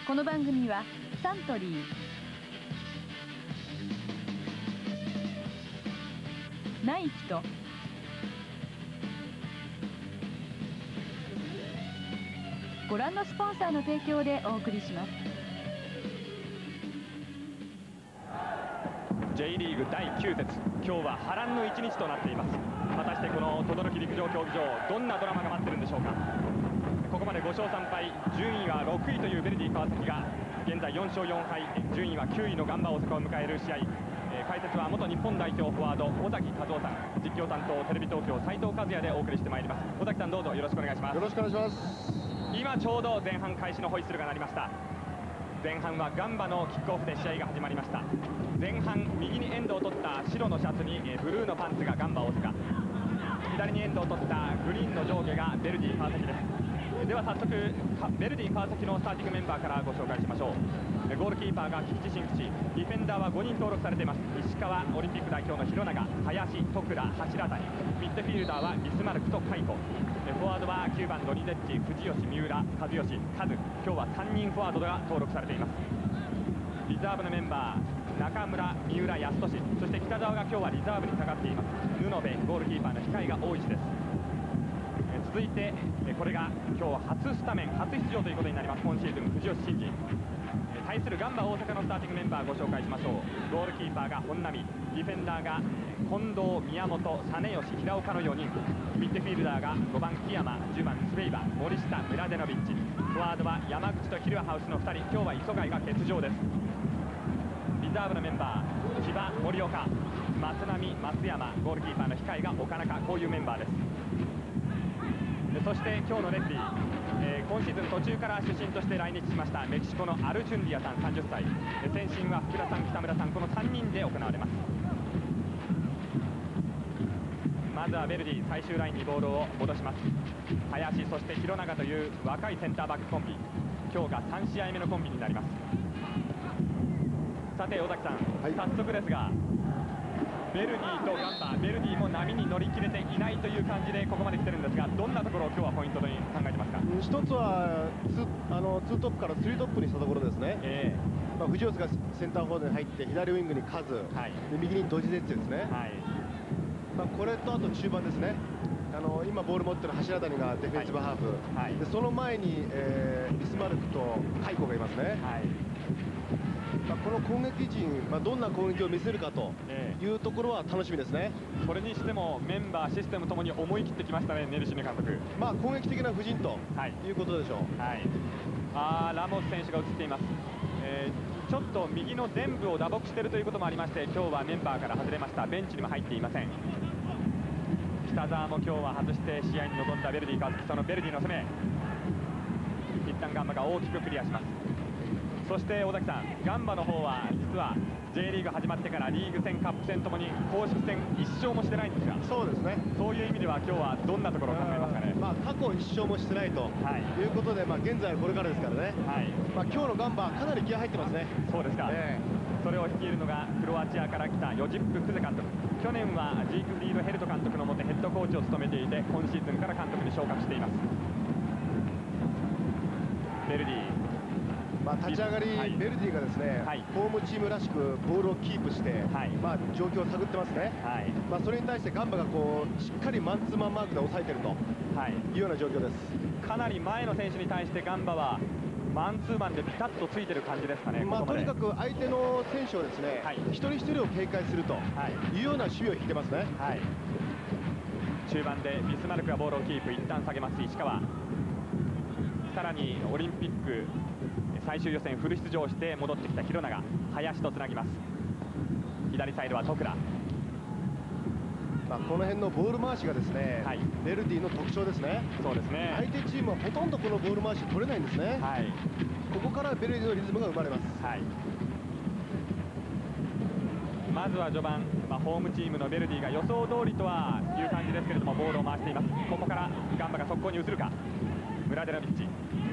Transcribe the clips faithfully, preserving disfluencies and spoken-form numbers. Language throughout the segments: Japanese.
この番組はサントリー、ナイキとご覧のスポンサーの提供でお送りします。 ジェイ リーグだいきゅう節、今日は波乱の一日となっています。果たしてこの等々力陸上競技場、どんなドラマが待ってるんでしょうか。ここまでご勝さん敗、順位はろくいというヴェルディ川崎が現在よん勝よん敗、順位はきゅういのガンバ大阪を迎える試合。えー、解説は元日本代表フォワード尾崎和夫さん、実況担当テレビ東京斉藤和也でお送りしてまいります。尾崎さん、どうぞよろしくお願いします。 よろしくお願いします。 今ちょうど前半開始のホイッスルが鳴りました。前半はガンバのキックオフで試合が始まりました。前半右にエンドを取った白のシャツにブルーのパンツがガンバ大阪、左にエンドを取ったグリーンの上下がヴェルディ川崎です。では早速ヴェルディ川崎のスターティングメンバーからご紹介しましょう。ゴールキーパーが菊池真口、ディフェンダーはごにん登録されています。石川、オリンピック代表の廣永、林、徳良、柱谷、ミッドフィールダーはビスマルクと海子、フォワードはきゅうばんドニゼッチ、藤吉、三浦、和義、カズ。今日はさんにんフォワードが登録されています。リザーブのメンバー、中村、三浦、安俊、そして北澤が今日はリザーブに下がっています。布部、ゴールキーパーの控えが大石です。続いてこれが今日は初スタメン初出場ということになります。今シーズン藤吉真二、対するガンバ大阪のスターティングメンバーご紹介しましょう。ゴールキーパーが本並、ディフェンダーが近藤、宮本、実吉、平岡のよにん、ミッドフィールダーがごばん木山、じゅうばんスベイバ、森下、ムラデノビッチ、フォワードは山口とヒルハウスのふたり。今日は磯貝が欠場です。リザーブのメンバー、千葉、森岡、松波、松山、ゴールキーパーの控えが岡中、こういうメンバーです。そして今日のレフリー、えー、今シーズン途中から主審として来日しましたメキシコのアルチュンディアさんさんじゅっさい、先進は福田さん、北村さん、このさんにんで行われます。まずはヴェルディ最終ラインにボールを戻します。林、そして廣永という若いセンターバックコンビ、今日がさん試合目のコンビになります。さて尾崎さん、はい、早速ですがヴェルディとガンバ、ヴェルディも波に乗り切れていないという感じでここまで来てるんですが、どんなところを今日はポイントに考えてますか。 一つはツあのツートップからスリートップにしたところですね。えーまあ、藤吉がセンターフォワードに入って左ウイングにカズ、はい、で右にドジゼッチですね。はい、まあ、これとあと中盤ですね。あの今ボール持ってる柱谷がディフェンシブハーフ、はいはい、でその前に、えー、ビスマルクと海子がいますね。はい、まあ、この攻撃陣、まあ、どんな攻撃を見せるかというところは楽しみですね。 それにしてもメンバー、システムともに思い切ってきましたね、ネルシネ監督。 まあ攻撃的な布陣ということでしょう。はい、 あラモス選手が映っています。えー、ちょっと右の前部を打撲しているということもありまして、今日はメンバーから外れました。ベンチにも入っていません。北澤も今日は外して試合に臨んだヴェルディ川崎、そのヴェルディの攻め、一旦ガンバが大きくクリアします。そして尾崎さん、ガンバの方は実は ジェイ リーグ始まってからリーグ戦、カップ戦ともに公式戦いち勝もしてないんですが、 そうですね、 そういう意味では今日はどんなところを考えますかね。 まあ、過去いち勝もしてないと、はい、いうことで、まあ、現在はこれからですからね、はい、まあ、今日のガンバかなり気合入ってますね。 そうですか、えー、それを率いるのがクロアチアから来たヨジップ・クゼ監督。去年はジークフリード・ヘルト監督の下ヘッドコーチを務めていて、今シーズンから監督に昇格しています。ヴェルディ、 まあ、立ち上がり、はい、ヴェルディがですね、はい、ホームチームらしくボールをキープして、はい、まあ、状況を探ってますね。はい、まあ、それに対してガンバがこうしっかりマンツーマンマークで抑えているというような状況です。 かなり前の選手に対してガンバはマンツーマンでピタッとついてる感じですかね。 まあ、とにかく相手の選手をですね、はい、一人一人を警戒するというような守備を引いてますね。はい、 中盤でビスマルクがボールをキープ、一旦下げます石川。さらにオリンピック最終予選フル出場して戻ってきた廣永、林とつなぎます。左サイドは徳良。 まあ、この辺のボール回しがですね、はい、ヴェルディの特徴ですね。 そうですね、 相手チームはほとんどこのボール回し取れないんですね。はい、ここからヴェルディのリズムが生まれます。はい、 まずは序盤、まあ、ホームチームのヴェルディが予想通りとはいう感じですけれども、ボールを回しています。ここからガンバが速攻に移るか。ムラデノビッチ、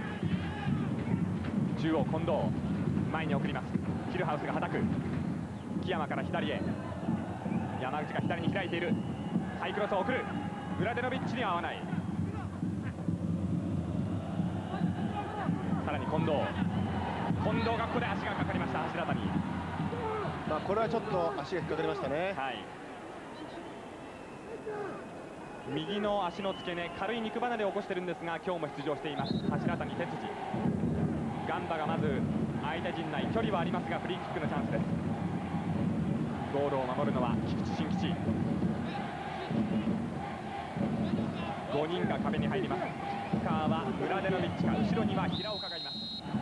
中央近藤、前に送ります。ヒルハウスがはたく。木山から左へ、山口が左に開いている。ハイクロスを送る。ムラデノビッチには合わない。さらに近藤、 近藤がここで足がかかりました。柱谷、 まあこれはちょっと足が引っかかりましたね。 はい、右の足の付け根、軽い肉離れを起こしてるんですが、今日も出場しています柱谷哲司。ガンバがまず相手陣内、距離はありますがフリーキックのチャンスです。ゴールを守るのは菊池新吉。ごにんが壁に入ります。キッカーはムラデノビッチか、後ろには平岡がいます。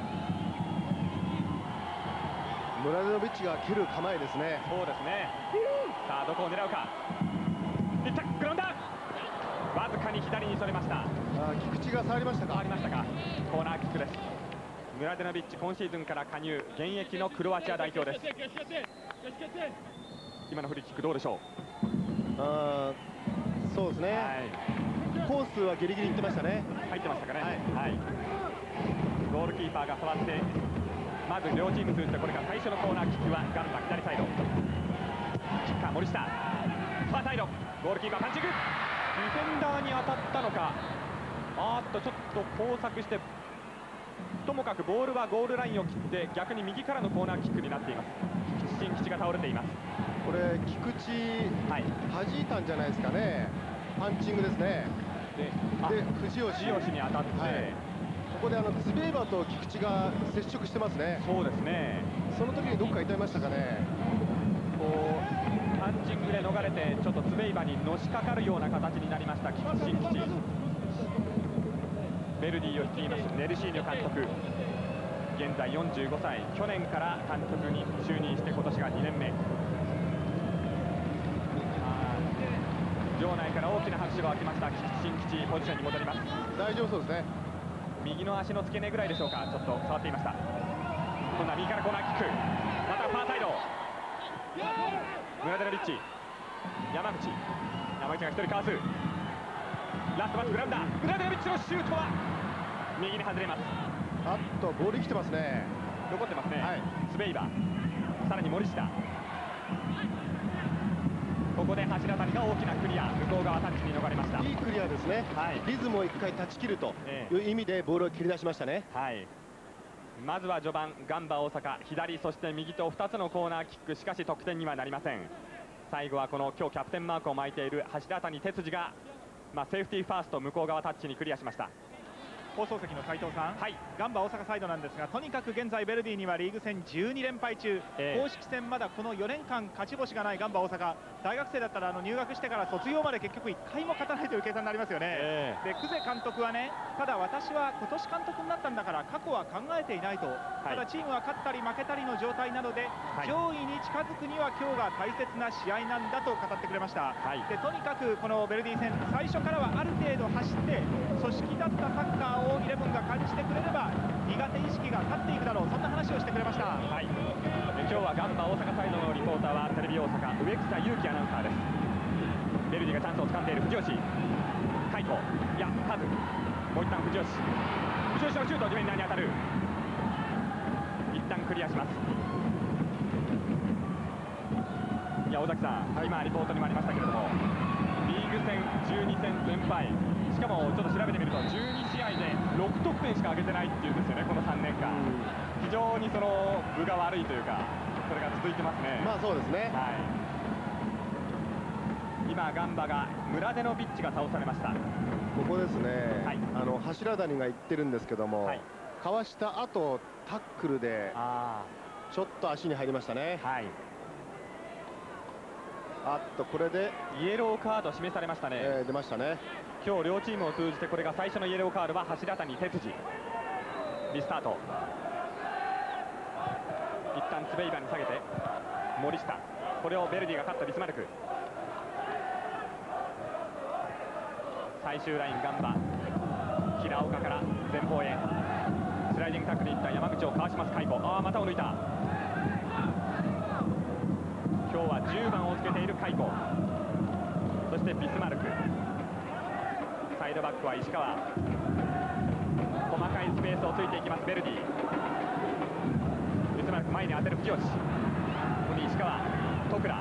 ムラデノビッチが蹴る構えですね。 そうですね。さあどこを狙うか。いった、グラウンダー、わずかに左にそれました。 あ、菊池が触りましたか。 触りましたか。コーナーキックです。ムラデノビッチ、今シーズンから加入、現役のクロアチア代表です。今のフリーキックどうでしょう。 あ、そうですね、はい、コースはギリギリいってましたね。 入ってましたかね。はい、はい、ゴールキーパーが触って、まず両チーム通じてこれが最初のコーナーキックはガンバ左サイド、キッカー森下、ファーサイド、ゴールキーパーパンチング、ディフェンダーに当たったのか。あーっとちょっと交錯して、ともかくボールはゴールラインを切って逆に右からのコーナーキックになっています。菊池新吉が倒れています。 これ菊池、はい、弾いたんじゃないですかね。パンチングですね。で、で藤吉藤吉に当たって、はい、 ここであのツベイバーと菊池が接触してますね。 そうですね。 その時にどっか痛いましたかね。 こうパンチングで逃れてちょっとツベイバーにのしかかるような形になりました菊池新吉。ベルディを率いますネルシーニョ監督、現在よんじゅうごさい、去年から監督に就任して今年がにねんめ。場内から大きな拍手が沸きました。菊池新吉、ポジションに戻ります。 大丈夫そうですね。 右の足の付け根ぐらいでしょうか。ちょっと触っていました。今度は右からコーナーキック、またファーサイド、ムラデノビッチ、山口山口がひとりかわす。ラストバックグラウンダー、ムラデノビッチのシュートは右に外れます。 あっとボール来てますね。 残ってますね、はい、スベイバー、さらに森下、ここで柱谷が大きなクリア、向こう側タッチに逃れました。 いいクリアですね、はい、リズムをいっかい断ち切るという意味でボールを切り出しましたね、 はい、まずは序盤ガンバ大阪、左そして右とふたつのコーナーキック、しかし得点にはなりません。最後はこの今日キャプテンマークを巻いている柱谷哲司が、まあ、セーフティーファースト向こう側タッチにクリアしました。 放送席の斉藤さん、はい、ガンバ大阪サイドなんですが、とにかく現在ベルディにはリーグ戦じゅうに連敗中、えー、公式戦まだこのよねんかん勝ち星がないガンバ大阪、大学生だったらあの入学してから卒業まで結局いっかいも勝たないという計算になりますよね、えー、で久世監督はね、ただ私は今年監督になったんだから過去は考えていないと、はい、ただチームは勝ったり負けたりの状態なので、はい、上位に近づくには今日が大切な試合なんだと語ってくれました、はい、でとにかくこのベルディ戦、最初からはある程度走って組織だったサッカーをイレブンが感じてくれれば苦手意識が勝っていくだろう、そんな話をしてくれました、 はい、今日はガンバ大阪サイドのリポーターはテレビ大阪植草祐希アナウンサーです。ベルディがチャンスを掴んでいる藤吉、海斗、いやカズ、もう一旦藤吉、藤吉のシュート、ディフェンダーに当たる、一旦クリアします。いや尾崎さん、はい、今リポートにもありましたけれども、リーグ戦じゅうにせん全敗、しかもちょっと調べてみるとじゅうにしあいでろく得点しか挙げてないっていうんですよね、このさんねんかん。非常にその分が悪いというか、それが続いてますね。 まあそうですね、はい、 今ガンバがムラデノビッチが倒されました。 ここですね、はい、あの柱谷が言ってるんですけども、はい、かわした後タックルでちょっと足に入りましたね。はい、あっとこれでイエローカード示されましたね、 えー、出ましたね。 今日両チームを通じてこれが最初のイエローカードは柱谷哲司。リスタート、一旦ツベイバに下げて森下、これをベルディが勝ったビスマルク。最終ラインガンバ、平岡から前方へスライディングタックルにいった山口をかわします海斗、ああ股を抜いた。今日はじゅうばんをつけている海斗、そしてビスマルク、サイドバックは石川、細かいスペースをついていきますベルディ。ビスマルク前に当てる藤吉、ここに石川、戸倉、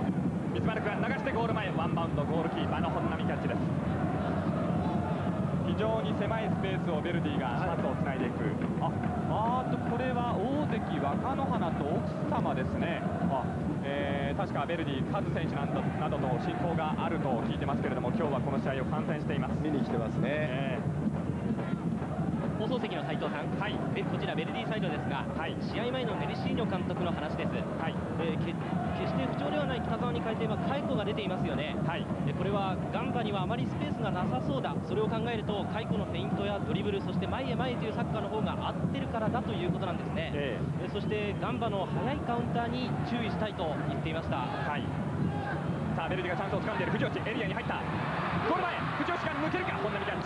ビスマルクが流してゴール前、ワンバウンド、ゴールキーパーの本並キャッチです。非非常に狭いスペースをベルディがパスをつないでいく、はい、ああとこれは大関若乃花と奥様ですね。あ、えー、確かベルディカズ選手などなどと親交があると聞いてますけれども、今日はこの試合を観戦しています。 見に来てますね、えー放送席の斉藤さん、はい、こちらベルディサイドですが、はい、試合前のメルシーニョ監督の話です、はいえー、け決して不調ではない北澤に変えてカイコが出ていますよね、はい、でこれはガンバにはあまりスペースがなさそうだ、それを考えるとカイコのフェイントやドリブル、そして前へ前へというサッカーの方が合ってるからだということなんですね、えー、そしてガンバの速いカウンターに注意したいと言っていました。はい、 さあベルディがチャンスを掴んでいる。藤吉エリアに入った、ゴール前、藤吉が抜けるか、本並キャッチ、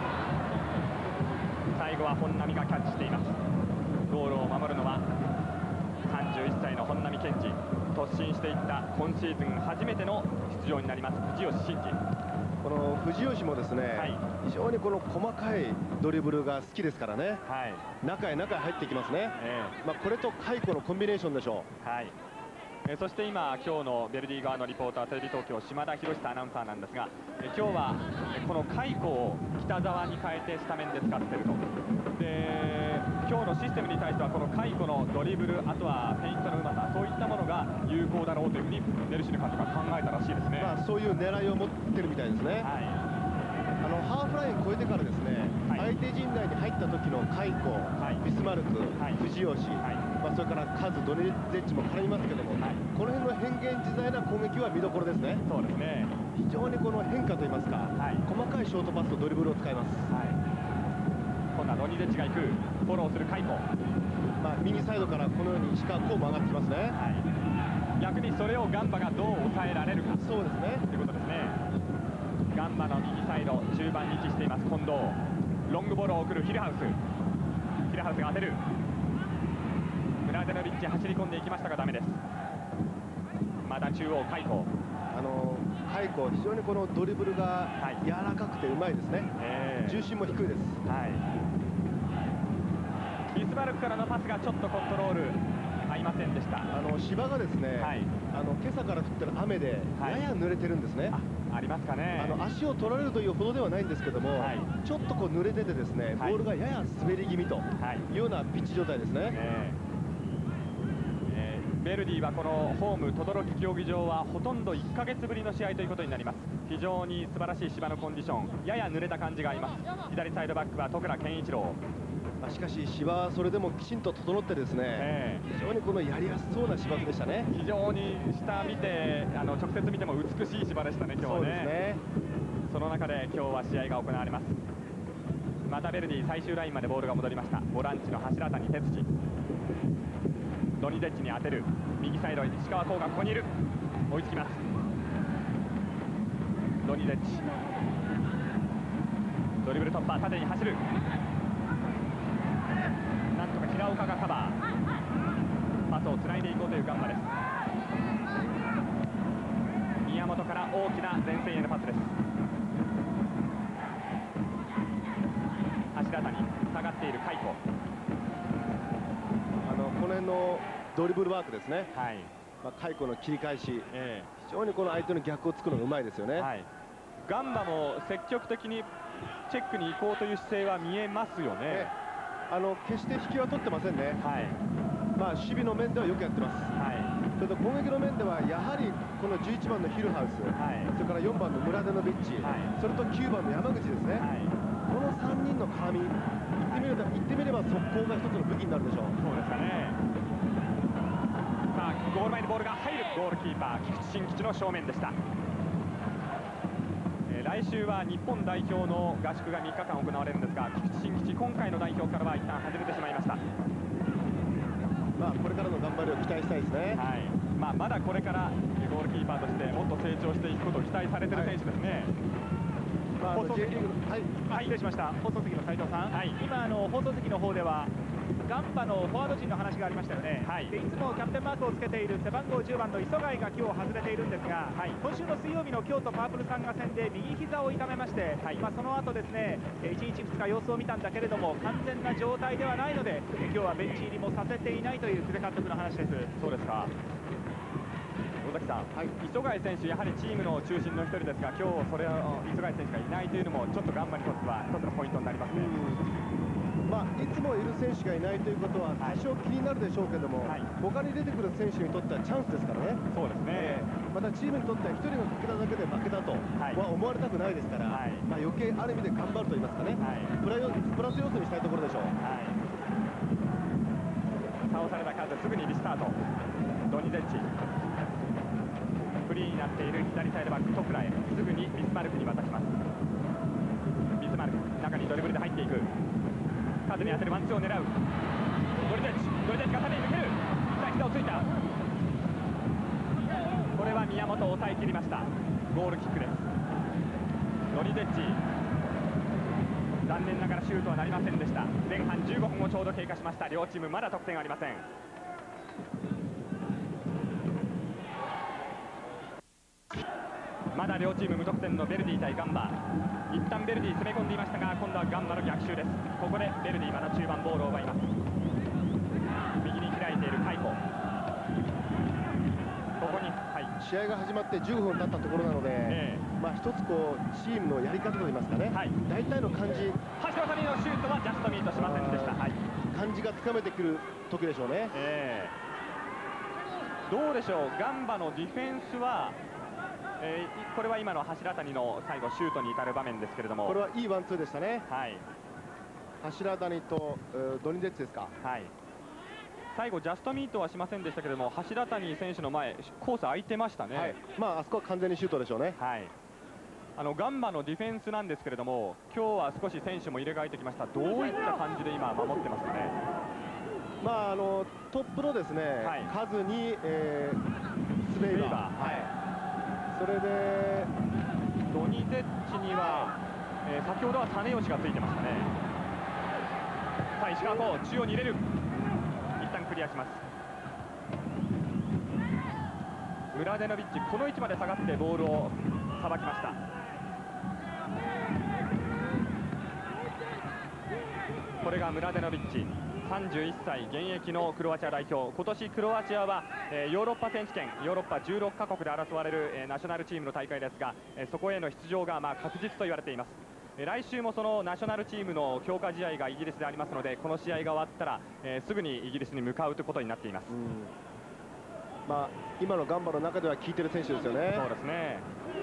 最後は本並がキャッチしています。ゴールを守るのはさんじゅういっさいの本並健治、突進していった今シーズン初めての出場になります藤吉真嗣。 この藤吉もですね、はい、非常にこの細かいドリブルが好きですからね、はい、中へ中へ入ってきますね、えーまあ、これとカイコのコンビネーションでしょう。はい、 えー、そして今今日のベルディ側のリポーターテレビ東京島田博久アナウンサーなんですが、えー、今日はこのカイコを北澤に変えてスタメンで使っていると。で今日のシステムに対してはこのカイコのドリブル、あとはフェイントのうまさ、そういったものが有効だろうというふうにメルシーニョ監督が考えたらしいですね。 まあ、そういう狙いを持ってるみたいですね、はい、あのハーフライン越えてからですね、はい、相手陣内に入った時のカイコ、はい、ビスマルク、はい、藤吉、はい、まあ、それからカズ、ドネゼッチも絡みますけども、はい、この辺の変幻自在な攻撃は見どころですね。 そうですね、 非常にこの変化といいますか、はい、細かいショートパスとドリブルを使います。はい、 今度はドニゼッチが行く、フォローするカイコ、 まあ、右サイドからこのように石川こうも上がってきますね、はい、 逆にそれをガンバがどう抑えられるか、 そうですねということですね。ガンバの右サイド中盤に位置しています近藤、ロングボールを送るヒルハウス、ヒルハウスが当てる、ムラデノビッチ走り込んでいきましたがダメです。まだ中央カイコ、 あのカイコ非常にこのドリブルが柔らかくてうまいですね、はい、えー、重心も低いです、はい、 ビスマルクからのパスがちょっとコントロール合いませんでした。 あの芝がですね、はい、あの今朝から降ってる雨でやや濡れてるんですね、はい、 あ, ありますかね。 あの足を取られるというほどではないんですけども、はい、ちょっとこう濡れててですね、ボールがやや滑り気味というようなピッチ状態ですね、えーえー、ベルディはこのホーム等々力競技場はほとんどいっかげつぶりの試合ということになります。非常に素晴らしい芝のコンディション、やや濡れた感じがあります。左サイドバックは徳良健一郎、 しかし芝はそれでもきちんと整ってですね、えー、非常にこのやりやすそうな芝生でしたね。 非常に下見てあの直接見ても美しい芝でしたね今日はね。そうですね。その中で今日は試合が行われます。またベルディ最終ラインまでボールが戻りました。ボランチの柱谷哲司、ドニゼッチに当てる、右サイド石川光がここにいる、追いつきます。ドニゼッチドリブル突破、縦に走る、なんとか平岡がカバー、パスをつないでいこうというガンバです。宮本から大きな前線へのパスです。柱谷下がっているカイコ、 あのこの辺のドリブルワークですね、はい、まあ、カイコの切り返し、えー、非常にこの相手の逆を作るのがうまいですよね、はい、 ガンバも積極的にチェックに行こうという姿勢は見えますよね。ね、 あの決して引きは取ってませんね、はい、まあ、守備の面ではよくやってます、はい、それと攻撃の面ではやはりこのじゅういちばんのヒルハウス、はい、それからよんばんのムラデノビッチ、はい、それときゅうばんの山口ですね、はい、このさんにんの絡み、言ってみれば、言ってみれば速攻が一つの武器になるでしょう。 そうですかね。さあゴール前にボールが入る、ゴールキーパー菊池真吉の正面でした。来週は日本代表の合宿がみっかかん行われるんですが、菊池真吉、今回の代表からは一旦外れてしまいました。 まあこれからの頑張りを期待したいですね。はい、 まあ、まだこれからゴールキーパーとしてもっと成長していくことを期待されている選手ですね。 はい、放送席の、はい、はい、失礼しました。放送席の斉藤さん、はい、今あの放送席の方ではガンバのフォワード陣の話がありましたよね、はい、でいつもキャプテンマークをつけている背番号じゅうばんの磯貝が今日外れているんですが、はい、今週の水曜日の京都パープルサンガ戦で右膝を痛めまして、はい、まあ、その後ですねいちにちふつか様子を見たんだけれども完全な状態ではないので今日はベンチ入りもさせていないという久世監督の話です。 そうですか。 野崎さん、はい、磯貝選手、やはりチームの中心の一人ですが、今日それを磯貝選手がいないというのも、ちょっとガンバにとっては一つのポイントになりますね。 まあ、いつもいる選手がいないということは多少気になるでしょうけども、はい、他に出てくる選手にとってはチャンスですからね。 そうですね、えー、 またチームにとってはひとりが欠けただけで負けたとは思われたくないですから、はい、まあ余計ある意味で頑張ると言いますかね、はい、プラヨプラス要素にしたいところでしょう。はい、 倒された数すぐにリスタート。ドニゼッチ、フリーになっている左サイドバックトクラへすぐにビスマルクに渡します。ビスマルク中にドリブルで入っていく。数に当てるワンツーを狙う。ドニゼッチ、ドニゼッチが縦に抜ける。一旦膝をついた。これは宮本を抑え切りました。ゴールキックです。ドニゼッチ、残念ながらシュートはなりませんでした。前半じゅうごふんをちょうど経過しました。両チームまだ得点ありません。まだ両チーム無得点のベルディ対ガンバ。一旦ベルディ攻め込んでいましたが、今度はガンバの逆襲です。ここでベルディまた中盤ボールを奪います。右に開いているカイコ、ここに、はい、 試合が始まってじゅうごふん経ったところなので、えー、まあ一つこうチームのやり方といいますかね、はい、大体の感じ、 橋本のシュートはジャストミートしませんでした。はい、 感じがつかめてくる時でしょうね。 えー、どうでしょう、ガンバのディフェンスは、えー、これは今の柱谷の最後シュートに至る場面ですけれども、 これはいいワンツーでしたね。 はい、 柱谷とドニゼッチですか。 はい、最後ジャストミートはしませんでしたけれども、柱谷選手の前コース空いてましたね。はい、 まああそこは完全にシュートでしょうね。 はい、あのガンバのディフェンスなんですけれども、今日は少し選手も入れ替えてきました。どういった感じで今守ってますかね。 まああのトップのですね、はい、数に、えー、スベイバー、はい、それでドニゼッチには、えー、先ほどは種吉がついてましたね。さあ石川こう中央に入れる。一旦クリアします。ムラデノビッチ、この位置まで下がってボールをさばきました。これがムラデノビッチ、さんじゅういっさい、現役のクロアチア代表。今年クロアチアは、えー、ヨーロッパ選手権、ヨーロッパじゅうろっかこくで争われる、えー、ナショナルチームの大会ですが、えー、そこへの出場が、まあ、確実と言われています。えー、来週もそのナショナルチームの強化試合がイギリスでありますので、この試合が終わったら、えー、すぐにイギリスに向かうということになっています。うん、 まあ、今のガンバの中では効いてる選手ですよね。 そうですね。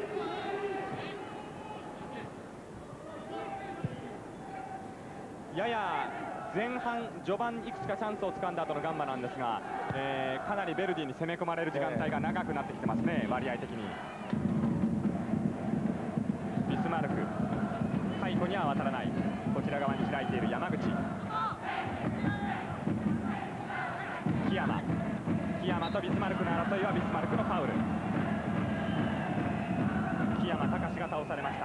やや前半序盤いくつかチャンスをつかんだ後のガンバなんですが、えー、かなりベルディに攻め込まれる時間帯が長くなってきてますね、えー、割合的に。ビスマルク、カイコには渡らない。こちら側に開いている山口、木山、木山とビスマルクの争いはビスマルクのファウル。木山隆が倒されました。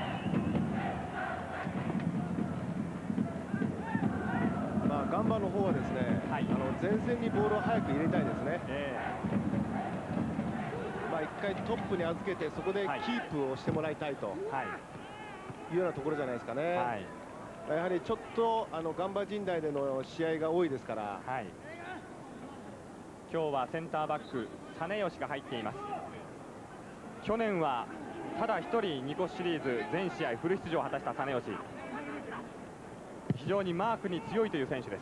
ガンバの方はですね、はい、あの前線にボールを早く入れたいですね。えー、まあ一回トップに預けてそこでキープをしてもらいたいと、はい、いうようなところじゃないですかね。はい、やはりちょっとあのガンバ陣内での試合が多いですから、はい、 今日はセンターバック実吉が入っています。去年はただ一人ニコシリーズ全試合フル出場を果たした実吉。非常にマークに強いという選手です。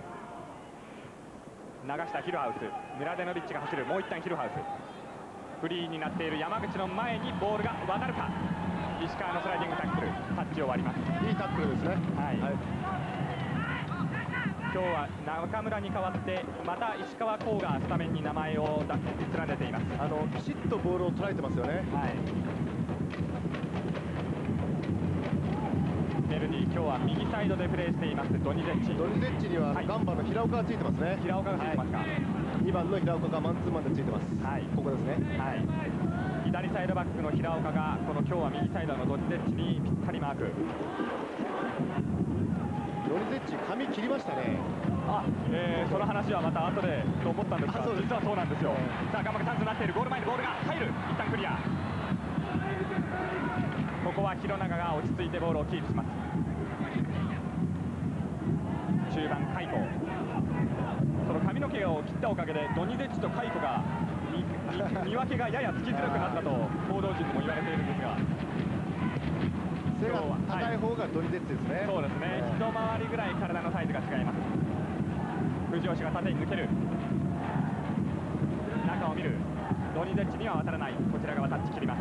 流したヒルハウス、ムラデノビッチが走る。もう一旦ヒルハウス、フリーになっている山口の前にボールが渡るか。石川のスライディングタックル、タッチを割ります。 いいタックルですね。はい、はい、 今日は中村に代わってまた石川光がスタメンに名前を連ねています。 あのきちっとボールを捉えてますよね。はい、 ベルディ、今日は右サイドでプレーしていますドニゼッチ。 ドニゼッチにはガンバの平岡がついてますね。 平岡がついてますか。はい、 にばんの平岡がマンツーマンでついてます。はい、ここですね。はい、 左サイドバックの平岡がこの今日は右サイドのドニゼッチにぴったりマーク。 ドニゼッチ髪切りましたね。 あ、えー、その話はまた後でと思ったんですが、実はそうなんですよ。さあガンバがチャンスになっている。ゴール前にボールが入る。一旦クリア。ここは弘中が落ち着いてボールをキープします。中盤カイコ、その髪の毛を切ったおかげでドニゼッチとカイコが見分けがややつきづらくなったと報道陣にも言われているんですが、 背が高い方がドニゼッチですね。 そうですね、一回りぐらい体のサイズが違います。藤吉が縦に抜ける、中を見る、ドニゼッチには渡らない、こちら側タッチ切ります。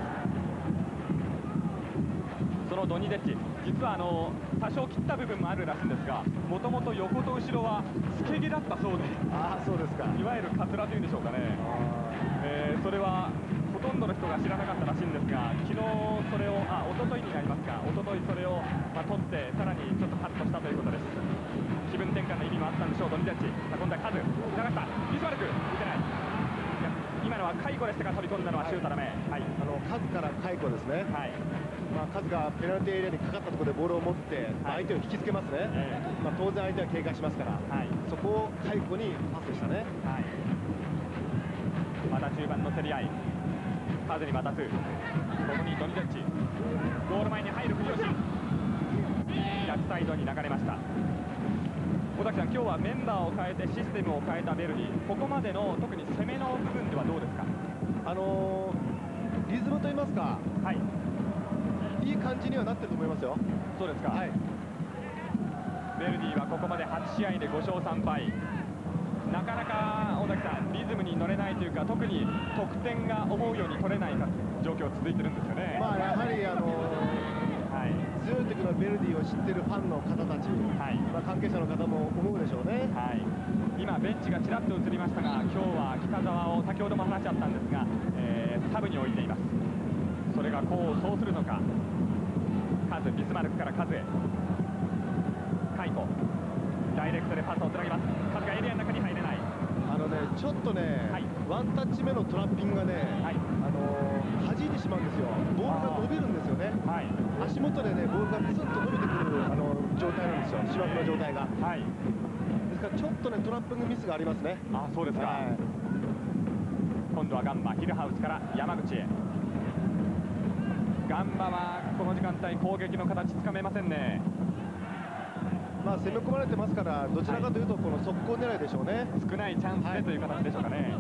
そのドニゼッチ、実はあの多少切った部分もあるらしいんですが、もともと横と後ろはつけ毛だったそうで、 ああそうですか、 いわゆるカツラというんでしょうかね、えー、それはほとんどの人が知らなかったらしいんですが、昨日それを、あ、一昨日になりますか、一昨日それを、まあ、取って、さらにちょっとカットしたということです。気分転換の意味もあったんでしょう、ドニゼッチ。さあ今度はカズ、流した、ビスマルク、打てない。今のはカイコでしたが、飛び込んだのはシュータの目、はい、 あのカズからカイコですね、はい、まあ、カズがペナルティーエリアにかかったところでボールを持って、はい、相手を引きつけますね、えーまあ、当然相手は警戒しますから、はい、そこをカイコにパスでしたね、はい、 また中盤の競り合い、カズに渡す、ここにドニゼッチ、ゴール前に入る藤吉、逆サイドに流れました。尾崎さん、今日はメンバーを変えてシステムを変えたベルディ、ここまでの特に攻めの部分ではどうですか？ あのー、リズムといいますか、はい、いい感じにはなってると思いますよ。 そうですか、はい、ベルディはここまではち試合でご勝さん敗、なかなか尾崎さん、リズムに乗れないというか、特に得点が思うように取れない状況続いてるんですよね。 まあ、やはり、あのーはい、強い時のベルディを知ってるファンの方たち、はい、まあ、関係者の方も思うでしょうね、はい、 今、ベンチがちらっと映りましたが、今日は北澤を先ほども話し合ったんですが、えー、サブに置いています。それがこうそうするのか、カズ、ビスマルクからカズへ、カイコ、ダイレクトでパスをつなぎます。カズがエリアの中に入れない。 あのね、ちょっとね、はい、ワンタッチ目のトラッピングがね、はい、あのー、弾いてしまうんですよ、ボールが伸びるんですよね、はい、足元でね、ボールがツンと伸びてくるあの状態なんですよ、芝生の状態が。はい、ですから、ちょっとね、トラッピングミスがありますね。 あ、そうですか、はい、今度はガンバ、ヒルハウスから山口へ。ガンバはこの時間帯、攻撃の形つかめませんね。 まあ攻め込まれてますから、どちらかというとこの速攻狙いでしょうね、はい、 少ないチャンスでという形でしょうかね。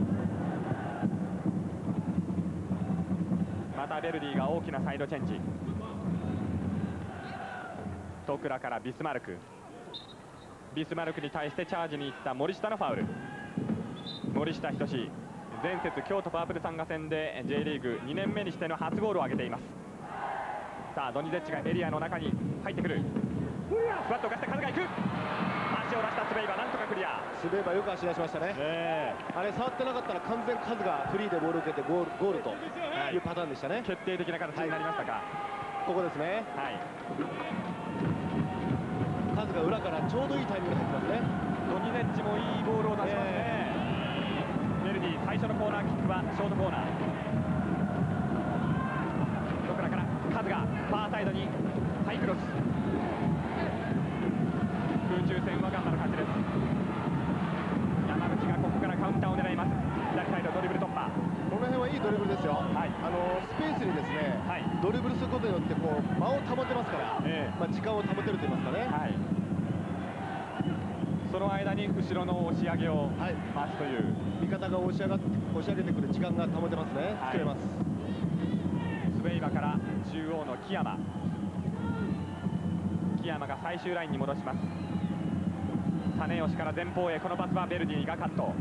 またベルディが大きなサイドチェンジ、戸倉からビスマルク、ビスマルクに対してチャージに行った森下のファウル。森下仁志、前節京都パープルサンガ戦で ジェイ リーグにねんめにしての初ゴールを挙げています。さあドニゼッチがエリアの中に入ってくる、ふわっと浮かしてカズが行く、足を出したスベイバ、なんとかクリア。 スベイバよく足出しましたね、えー、あれ触ってなかったら完全カズがフリーでボールを受けてゴール、ゴールというパターンでしたね、はい、 決定的な形になりましたか、はい、 ここですね、はい、カズが裏からちょうどいいタイミングで入ってますね。 ドニゼッチもいいボールを出しますね、えー、ベルディ最初のコーナーキックはショートコーナー、ドクラからカズがファーサイドにハイクロス、空中戦はガンバの勝ちです。山口がここからカウンターを狙います。左サイドドリブル突破、 この辺はいいドリブルですよ、はい、あのスペースにですね、はい、ドリブルすることによってこう間を保てますから、えーまあ、時間を保てると言いますかね、はい、 その間に後ろの押し上げを待つという、はい、 味方が押し上がって押し上げてくる時間が保てますね、作れます。 スベイバから中央の木山、木山が最終ラインに戻します。実吉から前方へ、このパスはベルディがカット。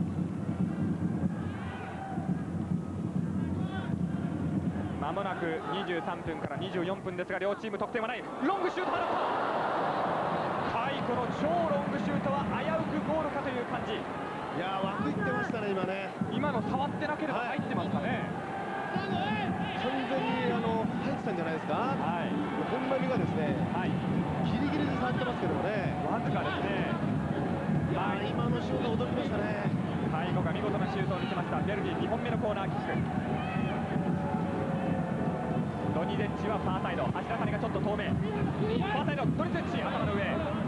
まもなくにじゅうさんぷんからにじゅうよんぷんですが、両チーム得点はない。ロングシュート放った、カイコの超ロングシュートは危うくゴールかという感じ。 いやー、枠いってましたね、今ね。 今の触ってなければ入ってますかね、 はい、完全にあの入ってたんじゃないですか、はい、本並がですね、はい、ギリギリで触ってますけどもね、 わずかですね。 いやー、今のシュート驚きましたね。 カイコが見事なシュートを見せました。ベルディにほんめのコーナーキック。ドニゼッチはファーサイド、足の谷がちょっと遠め、ファーサイド、ドニゼッチ頭の上、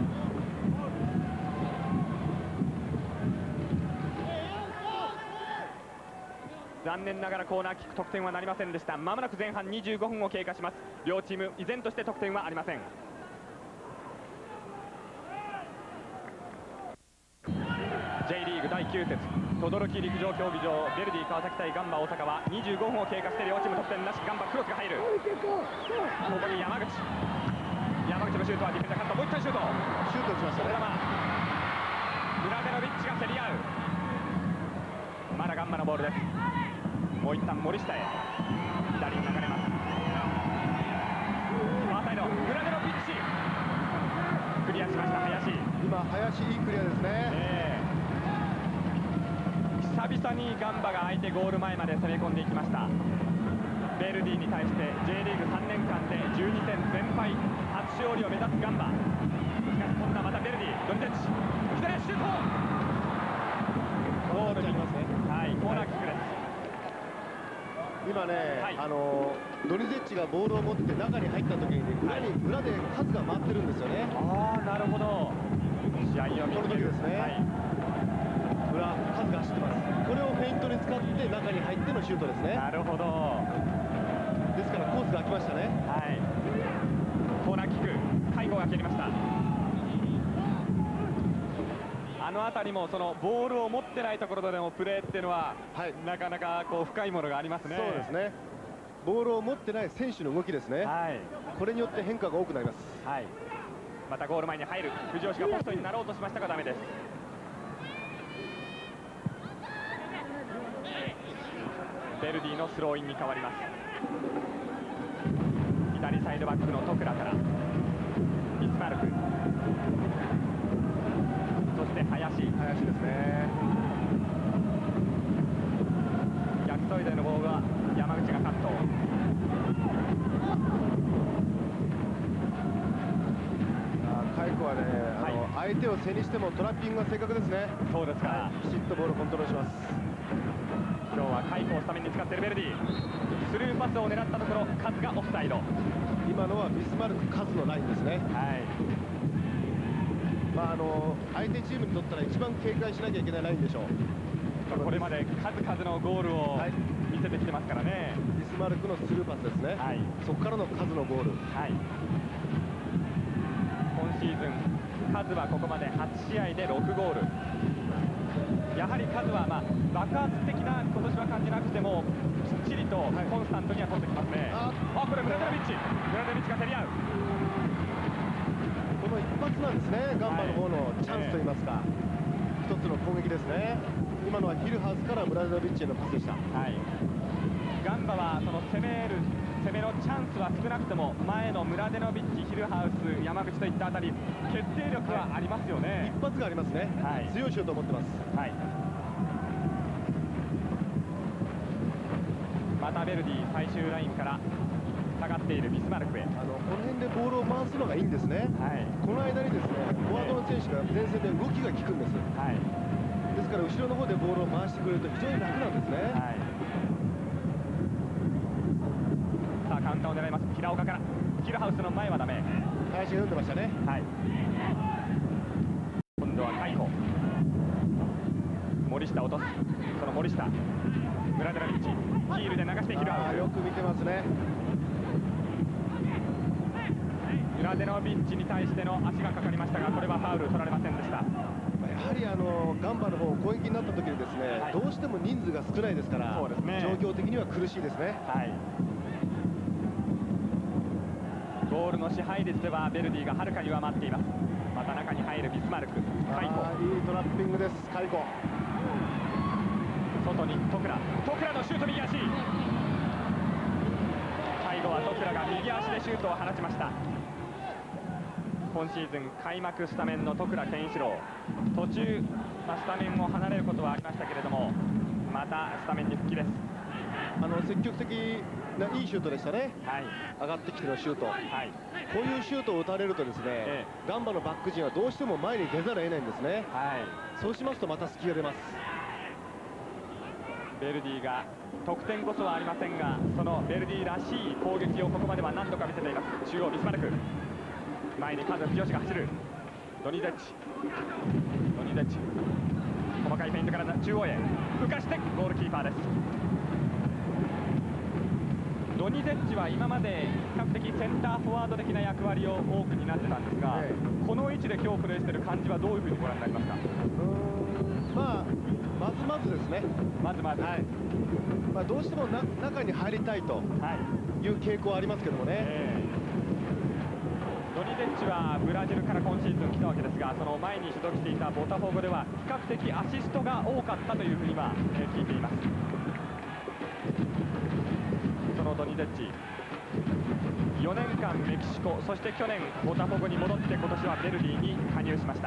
残念ながらコーナーキック得点はなりませんでした。まもなく前半にじゅうごふんを経過します。両チーム依然として得点はありません。 ジェイ リーグだいきゅう節等々力陸上競技場ベルディ川崎対ガンバ大阪はにじゅうごふんを経過して両チーム得点なし。ガンバクロスが入る。ここに山口山口のシュートはディフェンダーカット。もう一回シュートシュートしましたね。 ムラデノビッチが競り合う。まだガンバのボールです。もう一旦森下へ左に流れます。ファーサイドムラデノビッチクリアしました林。 今林いいクリアですね、えー、久々にガンバが相手ゴール前まで攻め込んでいきました。ベルディに対して J リーグさんねんかんでじゅうに戦全敗初勝利を目指すガンバ。しかし今度はまたベルディドニゼッチ左足シュートゴールにいますね。はい、コーナーキックです。 今ね、 はい、 あのドニゼッチがボールを持って中に入った時に裏に、裏で数が回ってるんですよね。 ああ、なるほど。試合を見この時ですね、はい、裏数が走ってます。これをフェイントに使って中に入ってのシュートですね。 なるほど。 ですからコースが空きましたね。 はい、コーナーキック海郷が蹴りました。あの辺りもそのボールを持ってないところでのプレーっていうのは、はい、なかなかこう深いものがありますね。 そうですね。ボールを持ってない選手の動きですね、はい、これによって変化が多くなります、 はい、またゴール前に入る藤吉がポストになろうとしましたがダメです。ベルディのスローインに変わります。左サイドバックのトクラからビスマルク、そして林林ですね。 逆サイドへのボールは山口がカット。 カイコはね、あの、はい、相手を背にしてもトラッピングが正確ですね。 そうですか、 はい、きちっとボールをコントロールします。 今日はカイコをスタメンに使っているベルディ。スルーパスを狙ったところカズがオフサイド。 今のはビスマルクカズのラインですね。はい、まああの相手チームにとったら一番警戒しなきゃいけないラインでしょう。 これまで数々のゴールを見せてきてますからね。 ビスマルクのスルーパスですね、はい、そこからの数のゴール、はい、 今シーズン数はここまではち試合でろくゴール。やはり数は、まあ、爆発的な今年は感じなくてもきっちりとコンスタントには取ってきますね。はい、あこれムラデノビッチムラデノビッチが競り合う。 この一発なんですね、ガンバの方のチャンスといいますか、はい、一つの攻撃ですね。今のはヒルハウスからムラデノビッチへのパスでした。はい、 ガンバはその攻める攻めのチャンスは少なくとも前のムラデノビッチ、ヒルハウス、山口といったあたり決定力はありますよね。 はい、一発がありますね、はい、強いシュートを持ってます。はい、 またベルディ最終ラインから下がっているビスマルクへ。 あのこの辺でボールを回すのがいいんですね。はい、この間にですねフォワードの選手が前線で動きが効くんです。はい、ですから後ろの方でボールを回してくれると非常に楽なんですね。はい、 さあカウンターを狙います。平岡からヒルハウスの前はダメ。 林が読んでましたね。はい、 今度は海保、森下落とす。その森下ムラデノビッチヒールで流してヒルハウス。 よく見てますね。 ムラデノビッチに対しての足がかかりましたがこれはファウル取られませんでした。 やはりあのガンバの方攻撃になった時にですね、はい、どうしても人数が少ないですから、そうですね、状況的には苦しいですね。はい、 ボールの支配率ではベルディがはるかに上回っています。また中に入るビスマルク、カイコ、 いいトラッピングです。カイコ外にトクラ、トクラのシュート右足。最後はトクラが右足でシュートを放ちました。今シーズン開幕スタメンの戸倉健一郎、途中、まあ、スタメンを離れることはありましたけれどもまたスタメンに復帰です。 あの積極的ないいシュートでしたね。はい、上がってきてのシュート、はい、こういうシュートを打たれるとですね、ええ、ガンバのバック陣はどうしても前に出ざるを得ないんですね。はい、そうしますとまた隙が出ます。 ベルディが得点こそはありませんがそのベルディらしい攻撃をここまでは何度か見せています。中央ビスマルク、前にカズ・フジヨシが走る。ドニゼッチドニゼッチ細かいフェイントから中央へ浮かしてゴールキーパーです。ドニゼッチは今まで比較的センターフォワード的な役割を多く担ってたんですが、ええ、この位置で今日プレーしている感じはどういうふうにご覧になりますか。 うーんまあまずまずですね。 まずまず、はい、 まあ、どうしてもな中に入りたいという傾向はありますけどもね、えー、ドニゼッチはブラジルから今シーズン来たわけですが、その前に所属していたボタフォゴでは比較的アシストが多かったというふうには、えー、聞いています。そのドニゼッチよねんかんメキシコ、そして去年ボタフォゴに戻って今年はベルディに加入しました。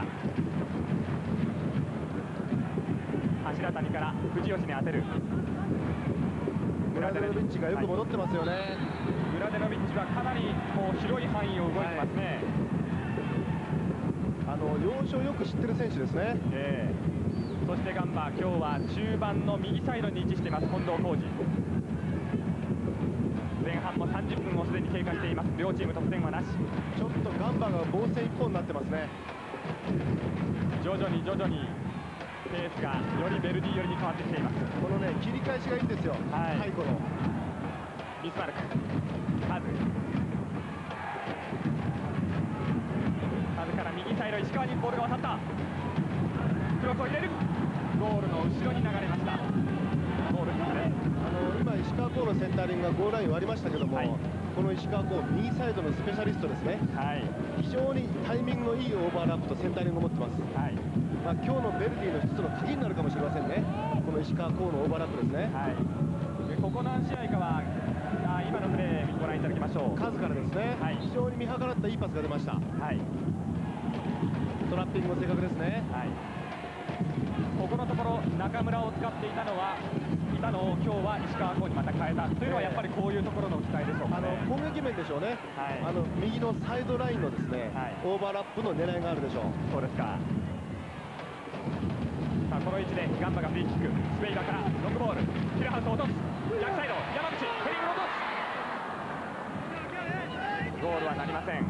柱谷から藤吉に当てる。 ムラデノビッチがよく戻ってますよね、はい、 ムラデノビッチはかなりこう広い範囲を動いてますね、 はい、あの要所をよく知ってる選手ですね、 えー、そしてガンバ、今日は中盤の右サイドに位置しています近藤浩二。前半もさんじゅっぷんをすでに経過しています。両チーム得点はなし。 ちょっとガンバが防戦一方になってますね。 徐々に徐々にペースがよりベルディ寄りに変わってきています。 このね切り返しがいいんですよ、はい、背後のビスマルク、カズカズから右サイド、石川にボールが渡った。クロスを入れる。ゴールの後ろに流れました。ゴールキックです。 あの今石川昂のセンタリングがゴールライン割りましたけども、はい、この石川昂右サイドのスペシャリストですね、はい、非常にタイミングのいいオーバーラップとセンタリングを持ってます、はい、まあ、今日のベルディの一つの鍵になるかもしれませんね、この石川昂のオーバーラップですね、はい、 でここ何試合かはあ今のプレーご覧いただきましょう。 数からですね、はい、非常に見計らったいいパスが出ました、はい、トラッピングも正確ですね、はい、 ここのところ中村を使っていたのはいたのを今日は石川昂にまた変えたというのはやっぱりこういうところの期待でしょうかね。 あの攻撃面でしょうね、はい、あの右のサイドラインのですね、はい、オーバーラップの狙いがあるでしょう。 そうですか。さあこの位置でガンバがフリーキック、スペイバからロングボール、キラハウスを落とす、逆サイド山口ヘディングを落とす、ゴールはなりません。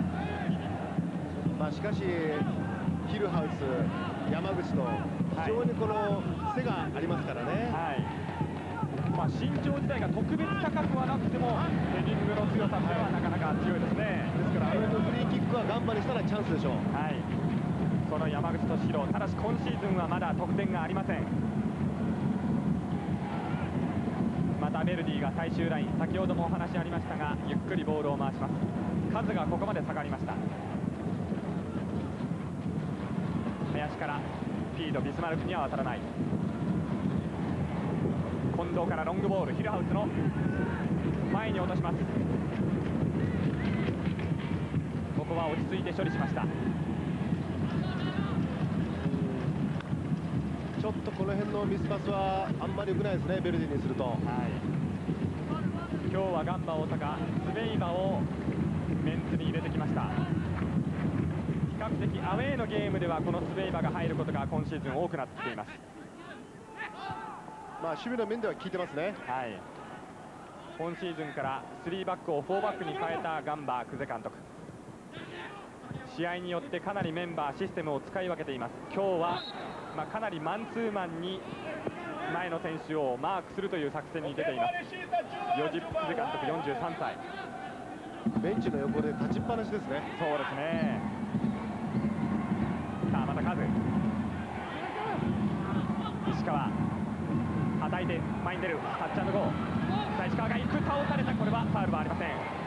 まあしかしヒルハウス山口と非常にこの背がありますからね、はい、 まあ、身長自体が特別高くはなくてもヘディングの強さというのはなかなか強いですね。 ですからあのフリーキックはガンバにしたらチャンスでしょう、はい、 その山口敏郎、ただし今シーズンはまだ得点がありません。またベルディが最終ライン、先ほどもお話ありましたがゆっくりボールを回します。数がここまで下がりました。林からフィード、ビスマルクには渡らない。近藤からロングボール、ヒルハウスの前に落とします。ここは落ち着いて処理しました。 ちょっとこの辺のミスパスはあんまり良くないですね、ベルディにすると、はい、 今日はガンバ大阪スベイバをメンツに入れてきました。比較的アウェーのゲームではこのスベイバが入ることが今シーズン多くなっています。 まあ守備の面では効いてますね、 はい、今シーズンからスリーバックをフォーバックに変えたガンバ久世監督、試合によってかなりメンバーシステムを使い分けています。今日は、まあ、かなりマンツーマンに前の選手をマークするという作戦に出ています。ヨジップ久世監督よんじゅうさんさい、 ベンチの横で立ちっぱなしですね。 そうですね。さあまたカズ、石川はたいて前に出る、タッチアンドゴー、さあ石川が行く、倒された、これはファウルはありません。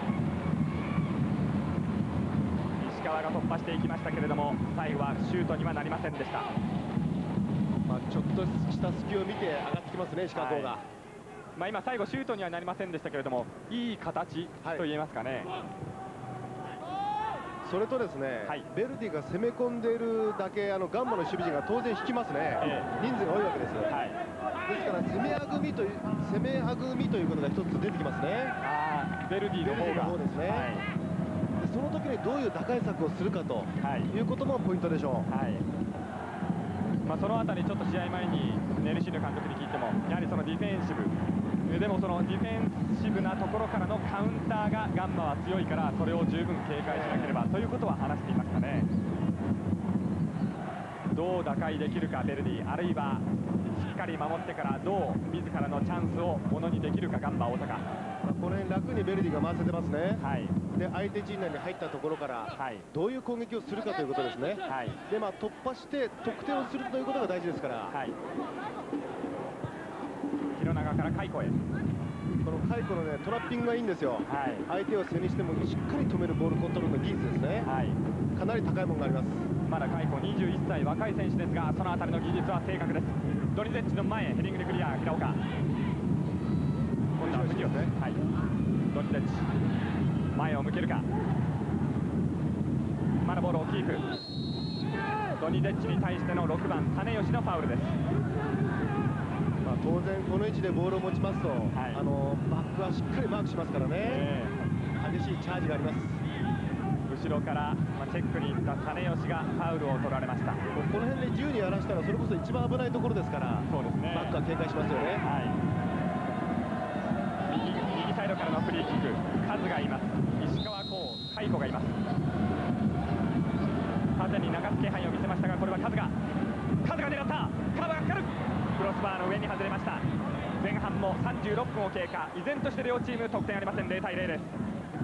石川が突破していきましたけれども最後はシュートにはなりませんでした。 まあ、ちょっとした隙を見て上がってきますね、石川昂が、はい、 まあ、今最後シュートにはなりませんでしたけれどもいい形と言えますかね、はい、 それとですね、はい、ベルディが攻め込んでいるだけあのガンバの守備陣が当然引きますね、ええ、人数が多いわけです、はい、ですから攻めあぐみという攻めあぐみということが一つ出てきますね。 あベルディの方が方ですね、はい、でその時にどういう打開策をするかということもポイントでしょう、はい、 まあ、そのあたりちょっと試合前にネルシーヌ監督に聞いてもやはりそのディフェンシブでもそのディフェンシブなところからのカウンターがガンバは強いからそれを十分警戒しなければということは話していましたね。どう打開できるかベルディ、あるいはしっかり守ってからどう自らのチャンスをものにできるかガンバ大阪。 この辺楽にベルディが回せてますね。はい、で相手陣内に入ったところから、はい、どういう攻撃をするかということですね。はい、でまあ突破して得点をするということが大事ですから。はい、 広長からカイコへ。 このカイコのねトラッピングがいいんですよ。はい、相手を背にしてもしっかり止めるボールコントロールの技術ですね。はい、かなり高いものがあります。 まだカイコにじゅういっさい若い選手ですが、そのあたりの技術は正確です。ドニゼッチの前ヘディングでクリア。平岡。今度は藤尾ですね。はい、ドニゼッチ前を向けるか。まだボールをキープ。ドニゼッチに対してのろくばん種吉のファウルです。 まあ当然この位置でボールを持ちますと、はい、あのバックはしっかりマークしますからね、えー、激しいチャージがあります。 後ろから、まあ、チェックに行った種吉がファウルを取られました。 この辺でじゅうにやらしたらそれこそ一番危ないところですから、そうですね、バックは警戒しますよね。はい、 右, 右サイドからのフリーキック、カズがいます。石川光、カイコがいます。縦に流す気配を見せましたが、これはカズがカズが狙った。カーブがかかる。クロスバーの上に外れました。前半もさんじゅうろっぷんを経過。依然として両チーム得点ありません。ゼロたいゼロです。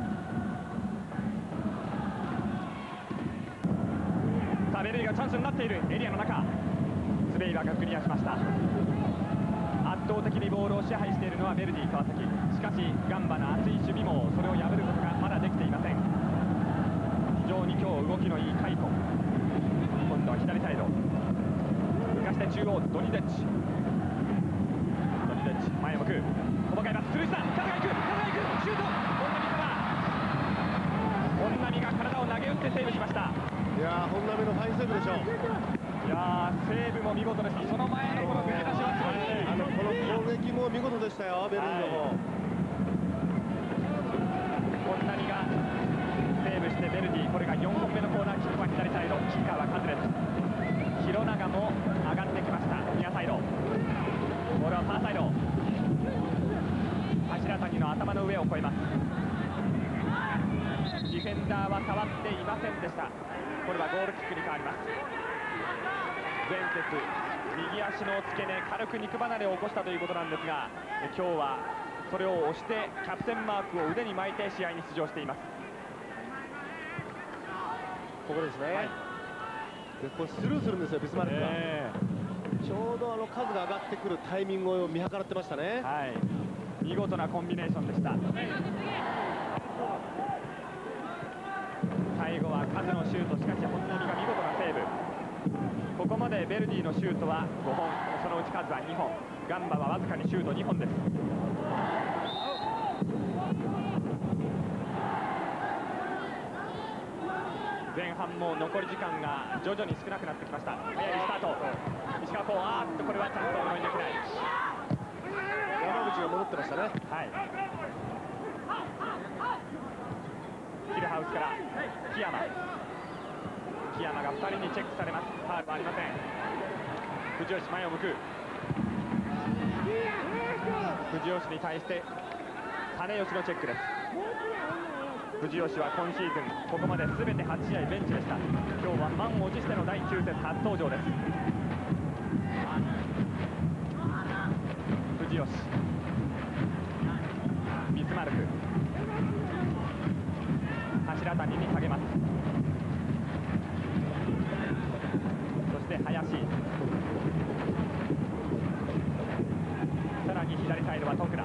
さあベルギーがチャンスになっているエリアの中、スベイバがクリアしました。圧倒的にボールを支配しているのはベルディ川崎。しかしガンバの熱い守備もそれを破ることがまだできていません。非常に今日動きのいいカイコ。今度は左サイド浮かして中央、ドニゼッチ。ドニゼッチ前を向く。細かいパス、スルーした。カズが行く、カズが行く、シュート。本並から本並が体を投げ打ってセーブしました。 いやー、本並のファインセーブでしょう。 いやー、セーブも見事でした。その前のこの抜け出しはすごい。 あのこの攻撃も見事でしたよ、ベルギーの方。 本並がセーブしてベルディ、これがよんほんめのコーナーキックは左サイド、キッカーはカズレツ。広永も上がってきました。ニアサイド、ボールはファーサイド。柱谷の頭の上を越えます。ディフェンダーは触っていませんでした。これはゴールキックに変わります。前節右足の付け根、軽く肉離れを起こしたということなんですが、今日はそれを押してキャプテンマークを腕に巻いて試合に出場しています。 ここですね、はい、でこれスルーするんですよ、ビスマルクが、えー、ちょうどあの数が上がってくるタイミングを見計らってましたね。はい、 見事なコンビネーションでした。最後は数のシュート、しかし本並が見事なセーブ。ここまでベルディのシュートはごほん、そのうち数はにほん、ガンバはわずかにシュートにほんです。前半も残り時間が徐々に少なくなってきました。早いスタート、石川光、あーっとこれはちゃんと思いできない。 山口が戻ってましたね。はい、 ヒルハウスから木山。木山がふたりにチェックされます。ファウルはありません。藤吉前を向く。藤吉に対して種吉のチェックです。藤吉は今シーズンここまで全てはちしあいベンチでした。今日は満を持してのだいきゅう節初登場です。藤吉、ビスマルク、柱谷に下げます。そして林、さらに左サイドは徳田、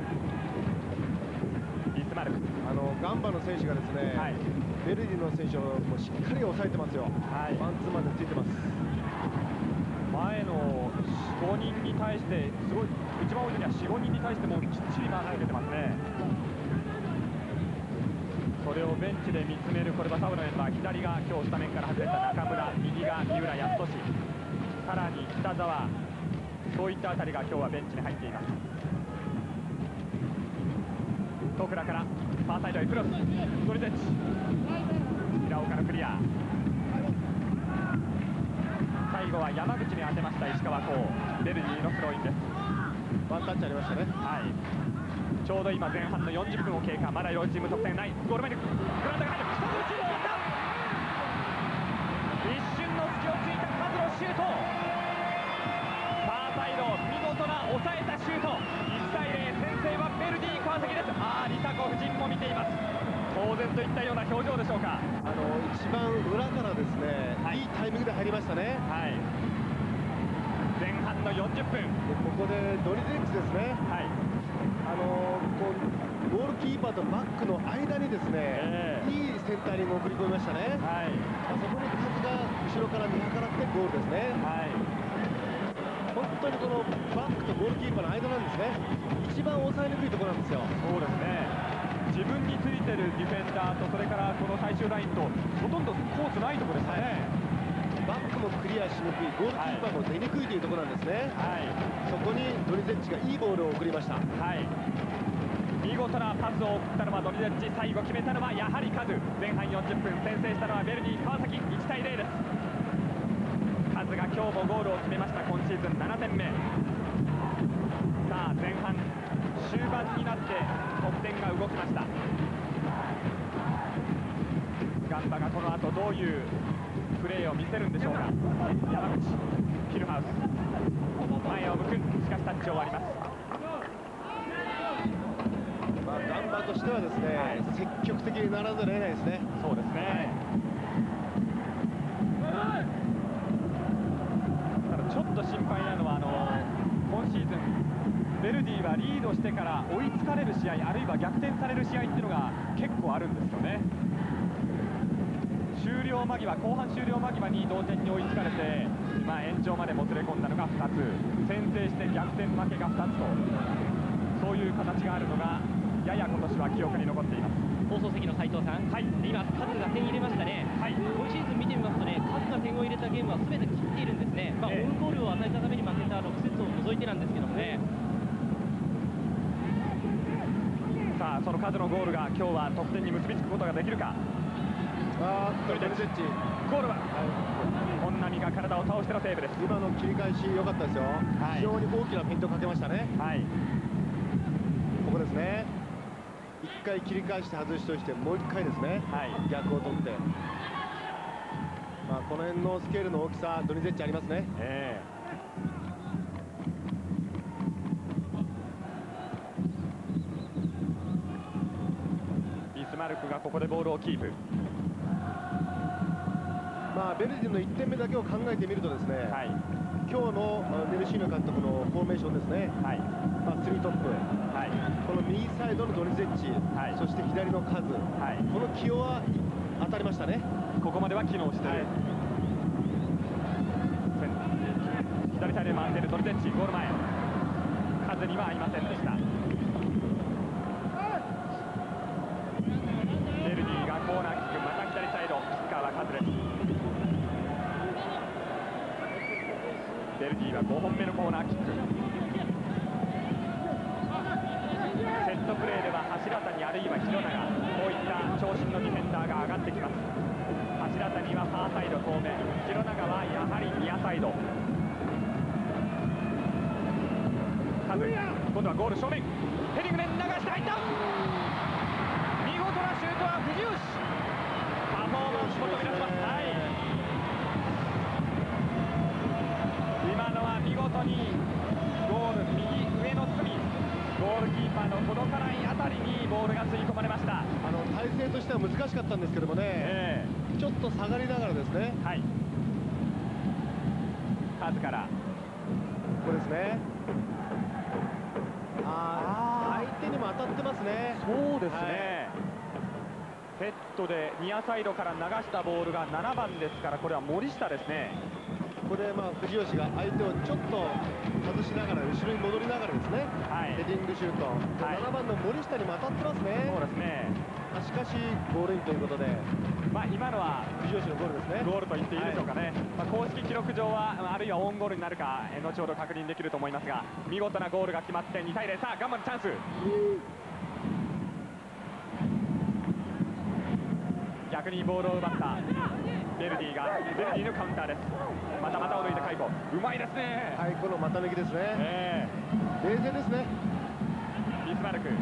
ビスマルク。 あのガンバの選手がですね、はい、ベルディの選手をもうしっかり抑えてますよ。はい、マンツーマンでついてます。 前のよん、ごにんに対してすごい、一番多い時にはよん、ごにんに対してもきっちりマーク出てますね。それをベンチで見つめる、これはサブのメンバー、左が今日スタメンから外れた中村、右が三浦康俊、さらに北澤、そういったあたりが今日はベンチに入っています。戸倉からファーサイドへクロス、ドリゼッチ、平岡のクリア。最後は山口に当てました石川光、ベルディのスローインです。 ワンタッチありましたね。はい、 ちょうど今前半のよんじゅっぷんを経過、まだ両チーム得点ない。ゴール前にグラウンドが入って、一つシュートを打った。一瞬の隙をついた数のシュート、ファーサイド見事な抑えたシュート。いちたいゼロ、先制はベルディ川崎です。あー、リタコフましたね。 はい、前半のよんじゅっぷんでここでドリゼッチですね。はい、あのー、こうゴールキーパーとバックの間にですね、えー、いいセンタリングを送り込みましたね。はい、まあ、そこに数が後ろから見計らってゴールですね。はい、本当にこのバックとゴールキーパーの間なんですね。一番抑えにくいところなんですよ。 そうですね、自分についてるディフェンダーとそれからこの最終ラインとほとんどコースないところですね。 はい、バックもクリアしにくい、ゴールキーパーも出にくいというところなんですね。はい、そこにドリゼッチがいいボールを送りました。はい、見事なパスを送ったのはドリゼッチ、最後決めたのはやはりカズ。前半よんじゅっぷん、先制したのはベルディ川崎、いちたいゼロです。カズが今日もゴールを決めました。今シーズンななてんめ。さあ前半終盤になって得点が動きました。ガンバがこの後どういうプレーを見せるんでしょうか。山口、ヒルハウス前を向く、しかしタッチを割ります。まあ、ガンバとしてはですね、はい、積極的にならざるを得ないですね。 そうですね、はい、ただちょっと心配なのはあの今シーズンベルディはリードしてから追いつかれる試合、あるいは逆転される試合っていうのが結構あるんですよね。終了間際、後半終了間際に同点に追いつかれて、まあ、延長までもつれ込んだのがふたつ、先制して逆転負けがふたつと、そういう形があるのがやや今年は記憶に残っています。 放送席の斉藤さん、はい、今、カズが点入れましたね。はい、今シーズン見てみますとね、カズが点を入れたゲームは全て勝っているんですね。まあ、えー、オウンゴールを与えたために負けたろく節を除いてなんですけどもね。 さあそのカズのゴールが今日は得点に結びつくことができるか。 あー、ドリゼッチゴールは、はい、本並が体を倒してのセーブです。 今の切り返し良かったですよ。はい、非常に大きなフェイントをかけましたね。はい、ここですね。一回切り返して外しとしてもう一回ですね、はい、逆を取って、まあ、この辺のスケールの大きさドリゼッチありますね。えーマルクがここでボールをキープ。 まあベルディのいってんめだけを考えてみるとですね、はい、今日のネルシーノ監督のフォーメーションですね、はい、まあ、スリートップ、はい、この右サイドのドリゼッチ、はい、そして左のカズ、はい、この起用は当たりましたね。 ここまでは機能している、はい、左サイドで回っているドリゼッチ、ゴール前、カズには合いませんでした。コーナーキック、また左サイド、キッカーはカズです。ベルディはごほんめのコーナーキック。セットプレーでは柱谷あるいは廣永、こういった長身のディフェンダーが上がってきます。柱谷はファーサイド遠め、廣永はやはりニアサイド。カズ、今度はゴール正面、ヘディングで流して入った。見事なシュートは藤吉、パフォーマンスも飛び出します。はい、今のは見事にゴール右上の隅、ゴールキーパーの届かないあたりにボールが吸い込まれました。 あの体勢としては難しかったんですけどもね、えー、ちょっと下がりながらですね、はい、 カズからここですね。ああ、相手にも当たってますね。 そうですね、はい、セットでニアサイドから流したボールがななばんですから、これは森下ですね。 ここでまあ藤吉が相手をちょっと外しながら後ろに戻りながらですね、はい、ヘディングシュート、はい、ななばんの森下にも当たってますね。 そうですね、 しかしゴールインということで、 まあ今のは藤吉のゴールですね。 ゴールと言っていいでしょうかね、はい、まあ公式記録上はあるいはオウンゴールになるか後ほど確認できると思いますが、見事なゴールが決まってにたいゼロ、さあガンバのチャンス。逆にボールを奪ったベルディが、ベルディのカウンターです。またまたを抜いてカイコ、うまいですね。 はい、この股抜きですね、えー、冷静ですね。 ビスマルク、こ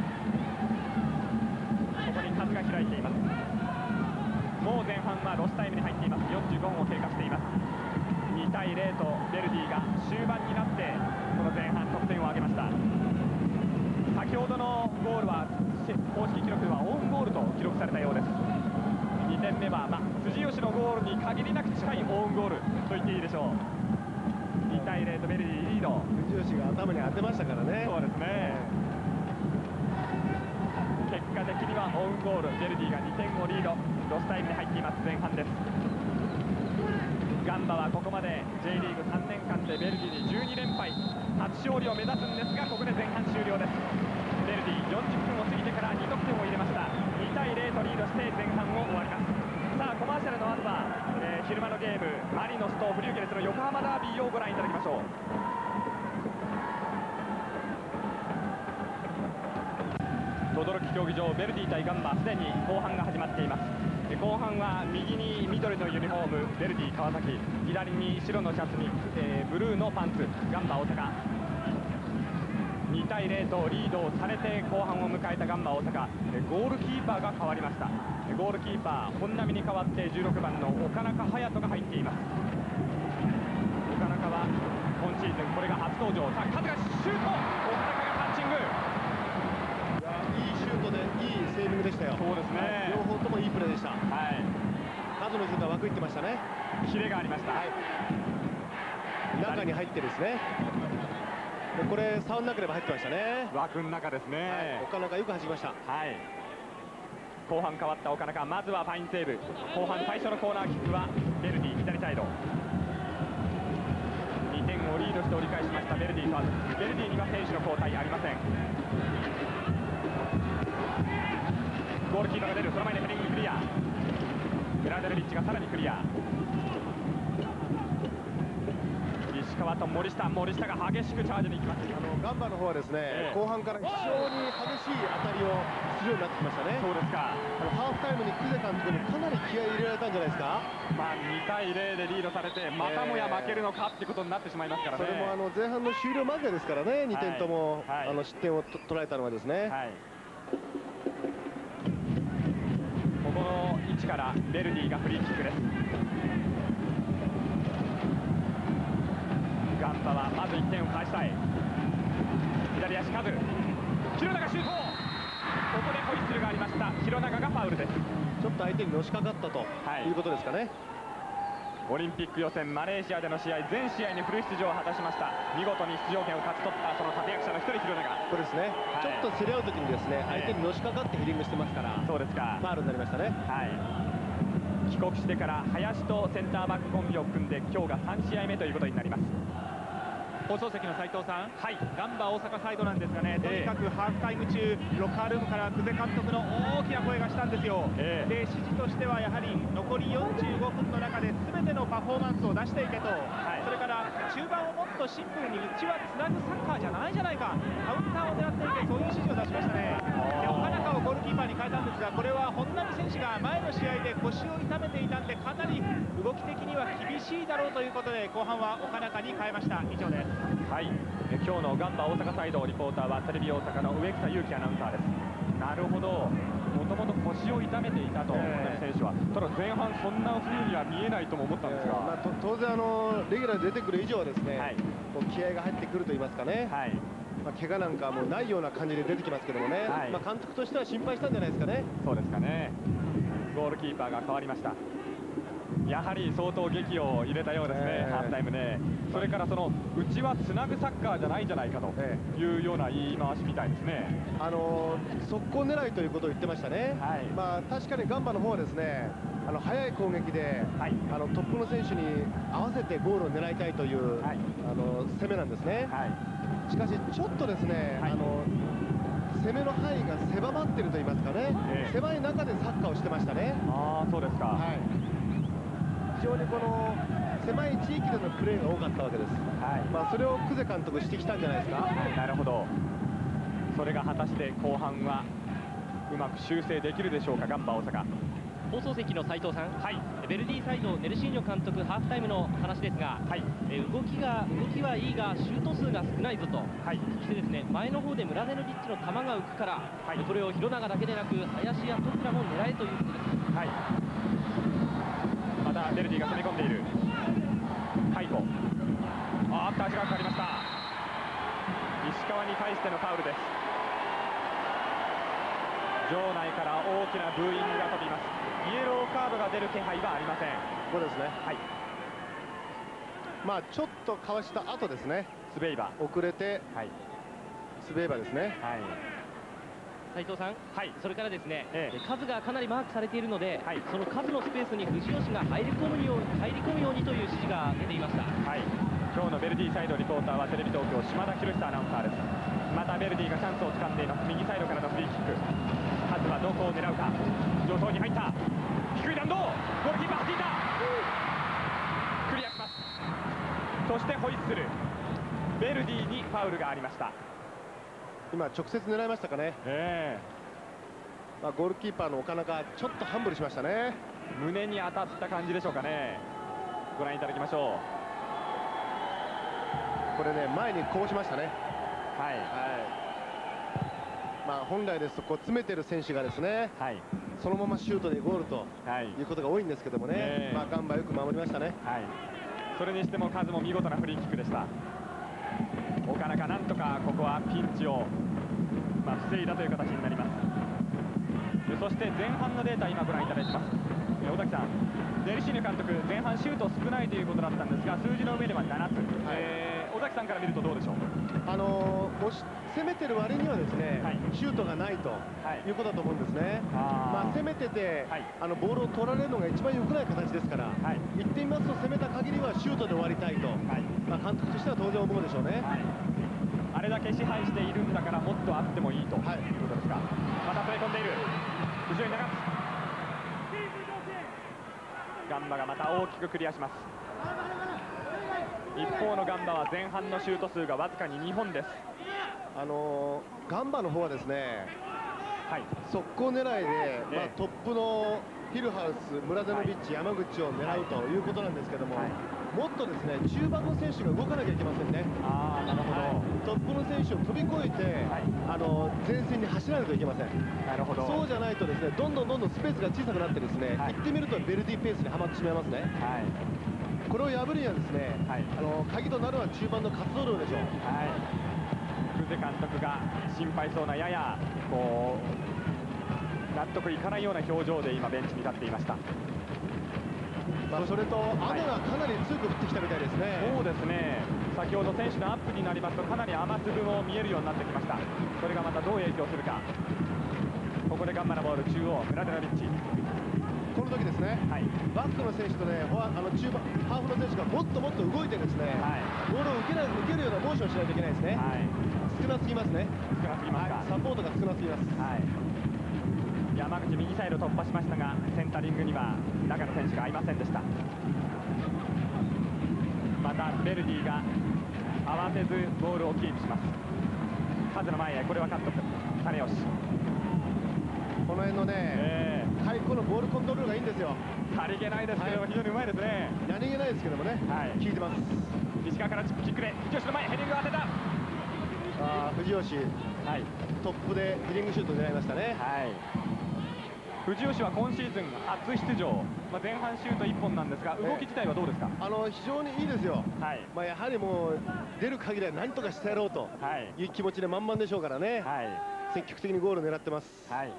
こにカズが開いています。もう前半はロスタイムに入っています。よんじゅうごふんを経過しています。にたいゼロとベルディが終盤になってこの前半得点を挙げました。先ほどのゴールは公式記録ではオウンゴールと記録されたようです。にてんめは、まあ、 辻吉のゴールに限りなく近いオウンゴールと言っていいでしょう。にたいゼロとベルディリード。 藤吉が頭に当てましたからね。 そうですね。結果的にはオウンゴール、ベルディがにてんをリード。ロスタイムに入っています。前半です。ガンバはここまで J リーグさんねんかんでベルディにじゅうにれんぱい、初勝利を目指すんですが、ここで前半終了です。ベルディよんじゅっぷんを過ぎてからにとくてんを入れました。にたいゼロとリードして前半を終わります。さあコマーシャルの後は、えー、昼間のゲームマリノスとフリューゲルスの横浜ダービーをご覧いただきましょう。等々力競技場、ベルディ対ガンバ、すでに後半が始まっています。後半は右に緑のユニフォームベルディ川崎、左に白のシャツに、えー、ブルーのパンツガンバ大阪。にたいゼロとリードをされて後半を迎えたガンバ大阪、ゴールキーパーが変わりました。ゴールキーパー本並に代わってじゅうろくばんの岡中隼人が入っています。岡中は今シーズンこれが初登場。さあカズがシュート、岡中がパンチング。 いいシュートでいいセービングでしたよ。 そうですね、 両方ともいいプレーでした。 はい、 カズのシュートは枠いってましたね。 キレがありました。はい、 中に入ってですね、でこれ触んなければ入ってましたね。 枠の中ですね、 はい、岡中よく弾きました。 はい、後半変わった岡中、まずはファインセーブ。後半最初のコーナーキックはベルディ左サイド。にてんをリードして折り返しましたベルディ川崎。ベルディには選手の交代ありません。ゴールキーパーが出る、その前にヘディングクリア。グラデルビッチがさらにクリア。石川と森下、森下が激しくチャージに行きます。 あのガンバの方はですね、えー、後半から非常に激しい当たりをするようになってきましたね。 そうですか。 あのハーフタイムに久世監督にかなり気合い入れられたんじゃないですか。 まあにたいゼロでリードされてまたもや負けるのかってことになってしまいますからね。 それもあの前半の終了間際ですからね、にてんとも、はい、あの失点をと取られたのはですね、はい、 ここの位置からベルディがフリーキックです。ガンバはまずいってんを返したい。左足カズ、弘中シュート。ここでホイッスルがありました。弘中がファウルです。 ちょっと相手にのしかかったと、はい、いうことですかね。 オリンピック予選マレーシアでの試合、全試合にフル出場を果たしました。見事に出場権を勝ち取ったその立役者の一人、弘中。 そうですね、はい、ちょっと競り合う時にですね、相手にのしかかってヘディングしてますから、 そうですか、 ファウルになりましたね。 はい、帰国してから林とセンターバックコンビを組んで今日がさんしあいめということになります。 放送席の斉藤さん、 はい、 ガンバ大阪サイドなんですがね、とにかくハーフタイム中、ロッカールームから久世監督の大きな声がしたんですよ。えー、で指示としてはやはり残りよんじゅうごふんの中で全てのパフォーマンスを出していけと、はい、それから中盤をもっとシンプルにうちはつなぐサッカーじゃないじゃないか、カウンターを狙っていけ、そういう指示を出しましたね。で岡中をゴールキーパーに変えたんですが、これは本並選手が前の試合で腰を痛めていたんで、かなり動き的には厳しいだろうということで後半は岡中に変えました。以上です。 はい、え今日のガンバ大阪サイドリポーターはテレビ大阪の植草祐希アナウンサーです。なるほど、もともと腰を痛めていたと、えー、選手は。ただ前半そんな風には見えないとも思ったんですが、えーまあ、 当然あのレギュラーで出てくる以上はですね、はい、こう気合が入ってくると言いますかね、はい、まあ、怪我なんかもないような感じで出てきますけどもね、はい、まあ監督としては心配したんじゃないですかね。 そうですかね。ゴールキーパーが変わりました。やはり相当劇を入れたようですね、えー、ハーフタイムね。それからそのうちはつなぐサッカーじゃないんじゃないかというような言い回しみたいですね。 あのー、速攻狙いということを言ってましたね。はい、まあ確かにガンバの方はですね、あの速い攻撃で、はい、あのトップの選手に合わせてゴールを狙いたいという、はい、あの攻めなんですね。はい、しかしちょっとですね、はい、あの攻めの範囲が狭まっていると言いますかね、えー、狭い中でサッカーをしてましたね。 ああ、そうですか。はい、 非常にこの狭い地域でのプレーが多かったわけです。はい、まあそれを久世監督してきたんじゃないですか。はい、 なるほど。それが果たして後半はうまく修正できるでしょうか、ガンバ大阪。 放送席の斉藤さん、はい、ベルディサイドネルシーニョ監督ハーフタイムの話ですが、はい、え動きが動きはいいがシュート数が少ないぞと、はい、そしてですね、前の方でムラデノビッチの球が浮くから、はい、これを弘中だけでなく林や徳倉も狙えということです。はい、 またベルディが攻め込んでいる。カイコ、あーっと足がかかりました。石川に対してのファウルです。 場内から大きなブーイングが飛びます。イエローカードが出る気配はありません。 ここですね。 はい。 まあちょっとかわした後ですね。 スベイバ遅れて、はい、スベイバですね。 はい。 斉藤さん、はい、それからですね、 ええ、 数がかなりマークされているので、はい、その数のスペースに藤吉が入り込むように入り込むようにという指示が出ていました。 はい。今日のベルディサイドリポーターはテレビ東京島田博久アナウンサーです。またベルディがチャンスを掴んでいます。右サイドからのフリーキック。カズはどこを狙うか。助走に入った。低い弾道。ゴールキーパーはじいた。クリアします。そしてホイッスル。ベルディにファウルがありました。 今直接狙いましたかね。えーまあ、ゴールキーパーの岡中ちょっとハンブルしましたね。 胸に当たった感じでしょうかね。ご覧いただきましょう。これね、前にこぼしましたね。 はい、はい、 まあ本来ですとこう詰めてる選手がですね、はい、そのままシュートでゴールということが多いんですけどもね、えー、まあガンバよく守りましたね。 はい、それにしてもカズも見事なフリーキックでした。岡中なんとかここはピンチを、まあ、防いだという形になります。そして前半のデータ今ご覧いただいてます。尾崎さん、デリシーヌ監督前半シュート少ないということだったんですが数字の上ではななつ、はい、えー、尾崎さんから見るとどうでしょう。 あのー、もし攻めてる割にはですね、はい、シュートがないということだと思うんですね。あまあ攻めてて、はい、あのボールを取られるのが一番良くない形ですから、はい、言ってみますと攻めた限りはシュートで終わりたいと、はい、まあ監督としては当然思うでしょうね。はい、 あれだけ支配しているんだからもっとあってもいいということですか。また飛び込んでいる。後ろに流す。ガンバがまた大きくクリアします。一方のガンバは前半のシュート数がわずかににほんです。 あのー、ガンバの方はですね、はい、速攻狙いで、ね、まあ、トップのヒルハウス、ムラデノビッチ、はい、山口を狙うということなんですけども、はい、もっとですね中盤の選手が動かなきゃいけませんね。あなるほど、はい、トップの選手を飛び越えて、はい、あの前線に走らないといけません。なるほど。そうじゃないとですねどんどんどんどんスペースが小さくなってですね、はい、行ってみるとベルディペースにはまってしまいますね。はい、これを破るにはですね、はい、あの鍵となるのは中盤の活動量でしょう。はい、 クゼ監督が心配そうなややこう納得いかないような表情で今ベンチに立っていました。 まあそれと雨がかなり強く降ってきたみたいですね。 そうですね。先ほど選手のアップになりますとかなり雨粒も見えるようになってきました。それがまたどう影響するか。ここでガンバのボール中央ムラデノビッチ。 この時ですね、はい、バックの選手とねあの中盤ハーフの選手がもっともっと動いてですね、はい、ボールを受けない受けるようなモーションをしないといけないですね。はい、少なすぎますね。 少なすぎますか。 はい、サポートが少なすぎます。はい、 山口右サイド突破しましたがセンタリングには中野選手が合いませんでした。またベルディが慌てずボールをキープします。カズの前へこれはカット種吉。 この辺のね、えー、はい、このボールコントロールがいいんですよ。 さりげないですけども、はい、非常にうまいですね。 何気ないですけどもね、はい、効いてます。 石川からキックで藤吉の前ヘディングを当てた。 あ藤吉、はい、トップでヘディングシュートを狙いましたね。はい、 藤吉は今シーズン初出場、まあ、前半シュートいっぽんなんですが動き自体はどうですか。 あの非常にいいですよ。はい、まあやはりもう出る限りは何とかしてやろうという気持ちで満々でしょうからね、はい、積極的にゴールを狙ってます。はい、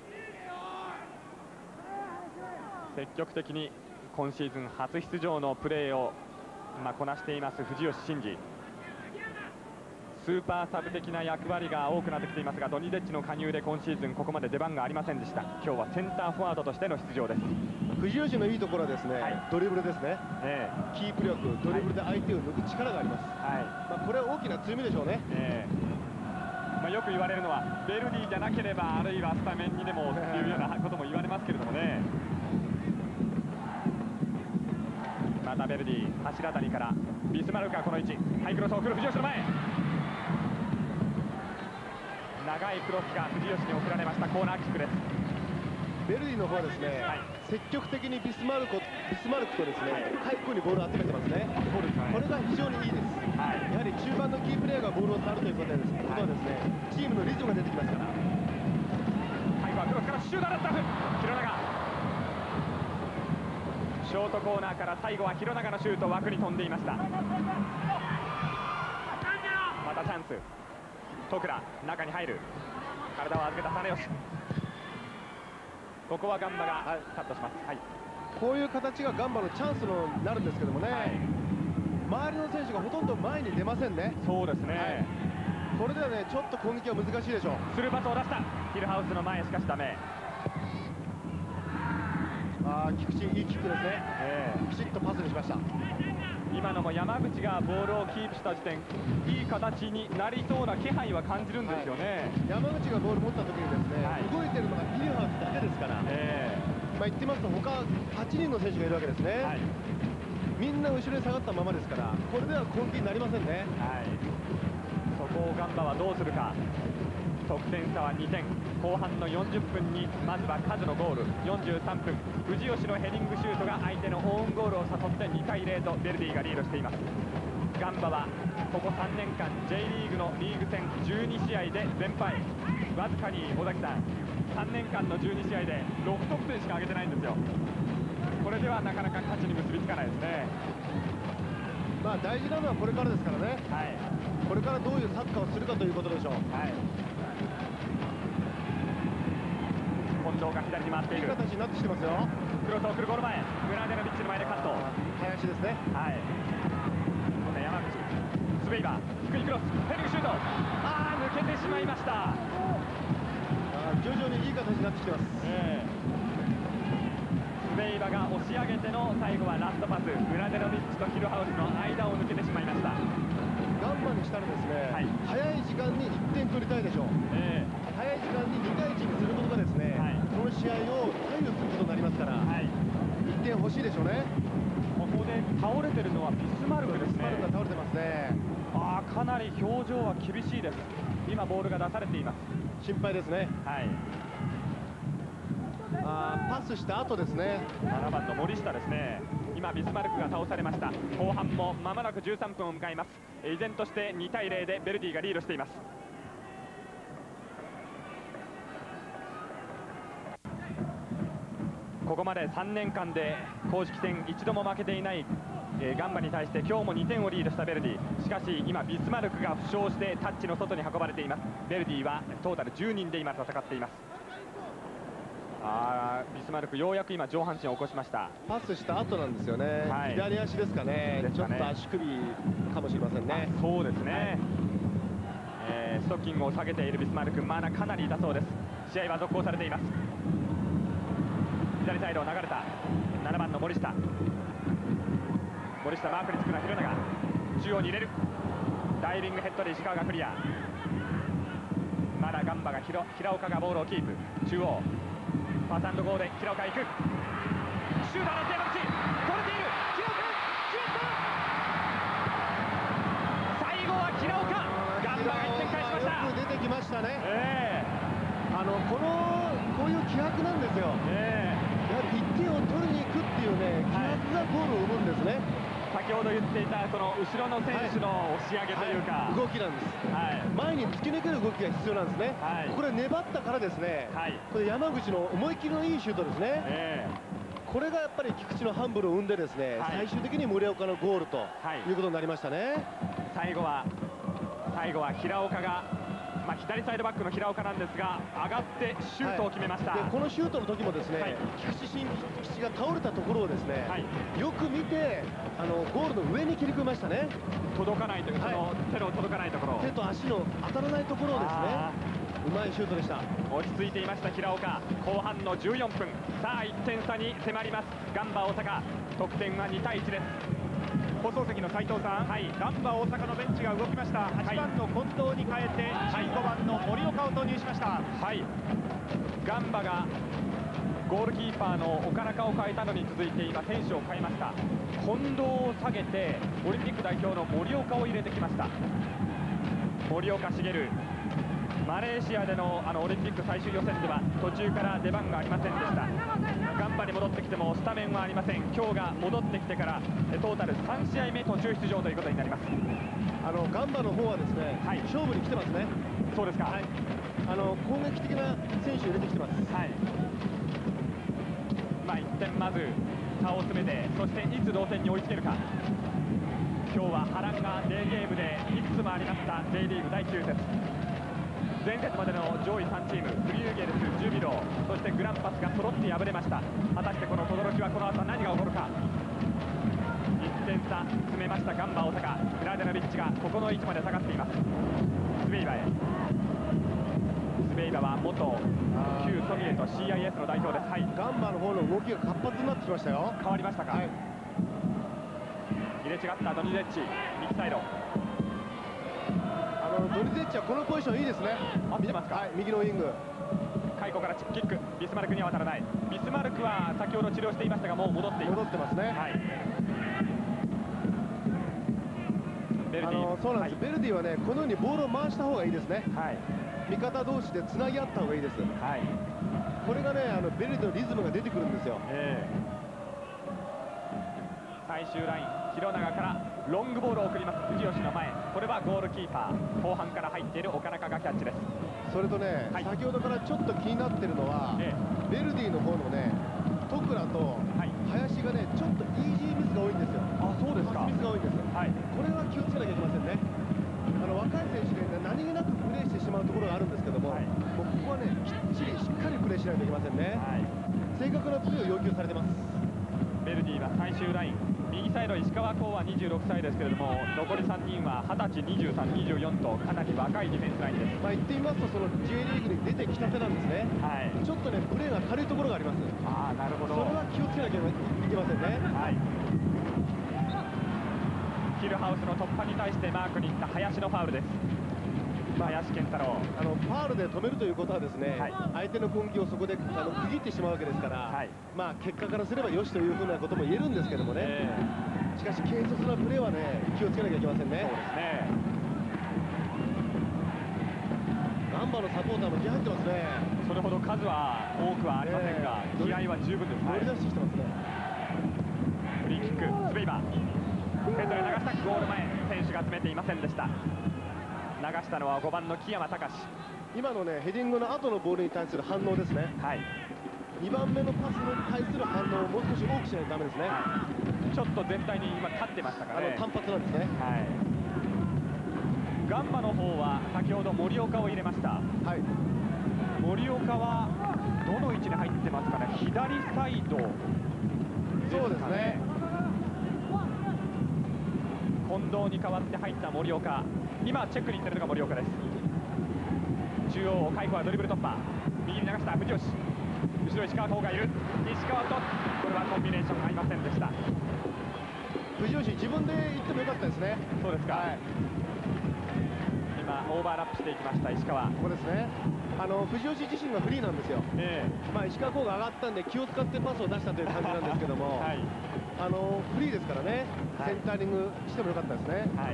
積極的に今シーズン初出場のプレーを、まあ、こなしています藤吉真二。スーパーサブ的な役割が多くなってきていますがドニデッチの加入で今シーズンここまで出番がありませんでした。今日はセンターフォワードとしての出場です。 藤吉のいいところはですね、はい、ドリブルですね、えー、キープ力、ドリブルで相手を抜く力があります。はい、まあこれは大きな強みでしょうね。えーまあ、よく言われるのはベルディじゃなければあるいはスタメンにでもというようなことも言われますけれどもね。またベルディ柱谷からビスマルクがこの位置ハイクロスを送る藤吉の前、長いクロスが藤吉に送られました。コーナーキックです。 ベルディの方はですね、はい、積極的にビスマルクビスマルクとですね、はい、背後にボールを集めてますね。そうですね、これが非常にいいです。はい、やはり中盤のキープレーヤーがボールを触るということはですね、はい、ですねチームのリズムが出てきますから。 最後はクロスからシュートラッタフ広永、ショートコーナーから最後は広永のシュート枠に飛んでいました。またチャンス。徳良中に入る、体を預けた種吉、 ここはガンバがカットします。はい、 こういう形がガンバのチャンスになるんですけどもね、はい、周りの選手がほとんど前に出ませんね。 そうですね、はい、 これではねちょっと攻撃は難しいでしょう。 スルーパスを出したヒルハウスの前、しかしダメ。 あー、菊池いいキックですね、えー、きちっとパスにしました。 今のも山口がボールをキープした時点、いい形になりそうな気配は感じるんですよね。 はい、山口がボール持った時にですね、はい、動いてるのがヒルハウスだけですから、えー、まあ言ってますと他はちにんの選手がいるわけですね。はい、みんな後ろに下がったままですから、これでは攻撃になりませんね。はい、 そこをガンバはどうするか。得点差はにてん、後半のよんじゅっぷんにまずはカズのゴール、よんじゅうさんぷん藤吉のヘディングシュートが相手のオウンゴールを誘ってにたいゼロとベルディがリードしています。ガンバはここさんねんかん J リーグのリーグ戦じゅうにしあいで全敗、わずかに尾崎さんさんねんかんのじゅうにしあいでろくとくてんしか挙げてないんですよ。これではなかなか勝ちに結びつかないですね。 まあ大事なのはこれからですからね、はい、これからどういうサッカーをするかということでしょう。はい、 近藤が左に回っている。 いい形になってきてますよ。 クロスを送るゴール前、ムラデノビッチの前でカット。 林ですね。はい。 今度は山口。スベイバー、低いクロス、ヘディングシュート。ああ、抜けてしまいました。あ徐々にいい形になってきてます。えー、スベイバが押し上げての最後はラストパス。ムラデノビッチとヒルハウスの間を抜けてしまいました。 ガンバにしたらですね、はい、早い時間にいってん取りたいでしょう。えー早い時間ににたいいちにすることがですね、はい、この試合を左右することになりますから、はい、いってん欲しいでしょうね。 ここで倒れてるのはビスマルクですね。 ビスマルクが倒れてますね。 あー、かなり表情は厳しいです。今ボールが出されています。 心配ですね。はい、あーパスした後ですね。 ななばんの森下ですね。今ビスマルクが倒されました。後半も間もなくじゅうさんぷんを迎えます。依然としてにたいゼロでベルディがリードしています。ここまでさんねんかんで公式戦一度も負けていない、えー、ガンバに対して今日もにてんをリードしたベルディ。しかし今ビスマルクが負傷してタッチの外に運ばれています。ベルディはトータルじゅうにんで今戦っています。あー、ビスマルクようやく今上半身を起こしました。 パスした後なんですよね。はい、左足ですかね。ですかね、ちょっと足首かもしれませんね。 そうですね、はい、えー、ストッキングを下げているビスマルク、まだかなり痛そうです。試合は続行されています。左サイドを流れたななばんの森下。森下マークにつくのは弘永。中央に入れる。ダイビングヘッドで石川がクリア。まだガンバが平岡がボールをキープ。中央パスアンドゴーで平岡行く。シューターの山口取れている。平岡決まった。最後は平岡。ガンバがいってん返しました。 よく出てきましたね。 えー、あのこのこういう気迫なんですよ。えーやはりいってんを取りに行くっていうね、気迫がゴールを生むんですね。 先ほど言っていたその後ろの選手の押し上げというか、 はいはい、動きなんです、はい、前に突き抜ける動きが必要なんですね、はい、これ粘ったからですね、はい、これ山口の思い切りのいいシュートですね、えー、これがやっぱり菊池のハンブルを生んでですね、はい、最終的に森岡のゴールということになりましたね。 最後は最後は平岡がまあ、左サイドバックの平岡なんですが上がってシュートを決めました、はい、 でこのシュートの時もですね、はい、菊池慎吉が倒れたところをですね、はい、よく見てあのゴールの上に切り込みましたね。 届かないというか、はい、その手の届かないところ、 手と足の当たらないところをですね、うまいシュートでした。 落ち着いていました平岡。後半のじゅうよんぷん、さあいってん差に迫ります。ガンバ大阪、得点はにたいいちです。 放送席の斉藤さん、はい、ガンバ大阪のベンチが動きました。はちばんの近藤に変えてじゅうごばんの森岡を投入しました。 はい、ガンバがゴールキーパーの岡中を変えたのに続いて今選手を変えました。近藤を下げてオリンピック代表の森岡を入れてきました。森岡茂、マレーシアでのあのオリンピック最終予選では途中から出番がありませんでした。ガンバに戻ってきてもスタメンはありません。今日が戻ってきてからトータルさんしあいめ途中出場ということになります。 あのガンバの方はですね、はい、勝負に来てますね。 そうですか、 はい、あの攻撃的な選手を入れてきてます。はい、 まあいってんまず差を詰めて、そしていつ同点に追いつけるか。今日は波乱がデーゲームでいくつもありました J リーグだいきゅう節。 前節までの上位さんチーム、フリューゲルス、ジュビロー、そしてグランパスが揃って敗れました。果たしてこの轟はこの後何が起こるか。いってん差詰めましたガンバ大阪。ムラデノビッチがここの位置まで下がっています。スベイバへ。スベイバは元旧ソビエト シーアイエス の代表です。はい、 ガンバの方の動きが活発になってきましたよ。 変わりましたか。はい、入れ違ったドニゼッチ、右サイド。 あのドニゼッチはこのポジションいいですね。 あ、見てますか。 はい、右のウイング。 カイコからチップキック、ビスマルクには渡らない。ビスマルクは先ほど治療していましたが、もう戻っています。 戻ってますね。はい。 ベルディ、 あのそうなんです、はい、ベルディはね、このようにボールを回した方がいいですね。はい。味方同士でつなぎ合った方がいいです。はい。これがね、あのベルディのリズムが出てくるんですよ。えー、最終ライン、広永からロングボールを送ります。藤吉の前、これはゴールキーパー、後半から入っている岡中がキャッチです。 それとね、はい、先ほどからちょっと気になってるのは、えー、ベルディの方のね、トクラと林がね、ちょっとイージーミスが多いんですよ。あ、そうですか。パスミスが多いんです。はい。これは気をつけなきゃいけませんね。あの若い選手で、ね、何気なくプレーしてしまうところがあるんですけども、はい、もうここはね、きっちりしっかりプレーしないといけませんね。はい、正確なプレーを要求されてます。 ベルディは最終ライン、右サイド石川光はにじゅうろくさいですけれども、残りさんにんははたち、にじゅうさん、にじゅうよんとかなり若いディフェンスラインです。まあ、言ってみますと、その J リーグに出てきたてなんですね。はい、ちょっとね、プレーが軽いところがあります。ああ、なるほど。それは気をつけなきゃいけませんね。はい。ヒルハウスの突破に対してマークに行った林のファウルです。林健太郎、 あのファウルで止めるということはですね、はい、相手の攻撃をそこであの区切ってしまうわけですから、はい、まあ結果からすればよしというふうなことも言えるんですけどもね、えー、しかし軽率なプレーはね、気をつけなきゃいけませんね。そうですね。ガンバのサポーターも気合入ってますね。 それほど数は多くはありませんが、えー、気合は十分です。 乗り出してきてますね。 フリーキック、スベイバー、ヘッドで流したゴール前、選手が詰めていませんでした。流したのはごばんの木山隆。 今のね、ヘディングの後のボールに対する反応ですね。はい。にばんめのパスに対する反応をもう少し多くしないとダメですね。はい、ちょっと全体に今立ってましたからね。あの単発なんですね。はい。ガンバの方は先ほど森岡を入れました。はい。森岡はどの位置に入ってますかね。左サイドですかね。そうですね。近藤に代わって入った森岡、今チェックに行ってるのが森岡です。中央、海保はドリブル突破、右に流した藤吉、後ろ石川光がいる、石川と、これはコンビネーション合いませんでした。藤吉、自分で行ってもよかったですね。そうですか。はい、今オーバーラップしていきました石川。ここですね。あの藤吉自身がフリーなんですよ。えー、まあ石川光が上がったんで気を使ってパスを出したという感じなんですけども、はい、あのフリーですからね、はい、センターリングしてもよかったですね。はい、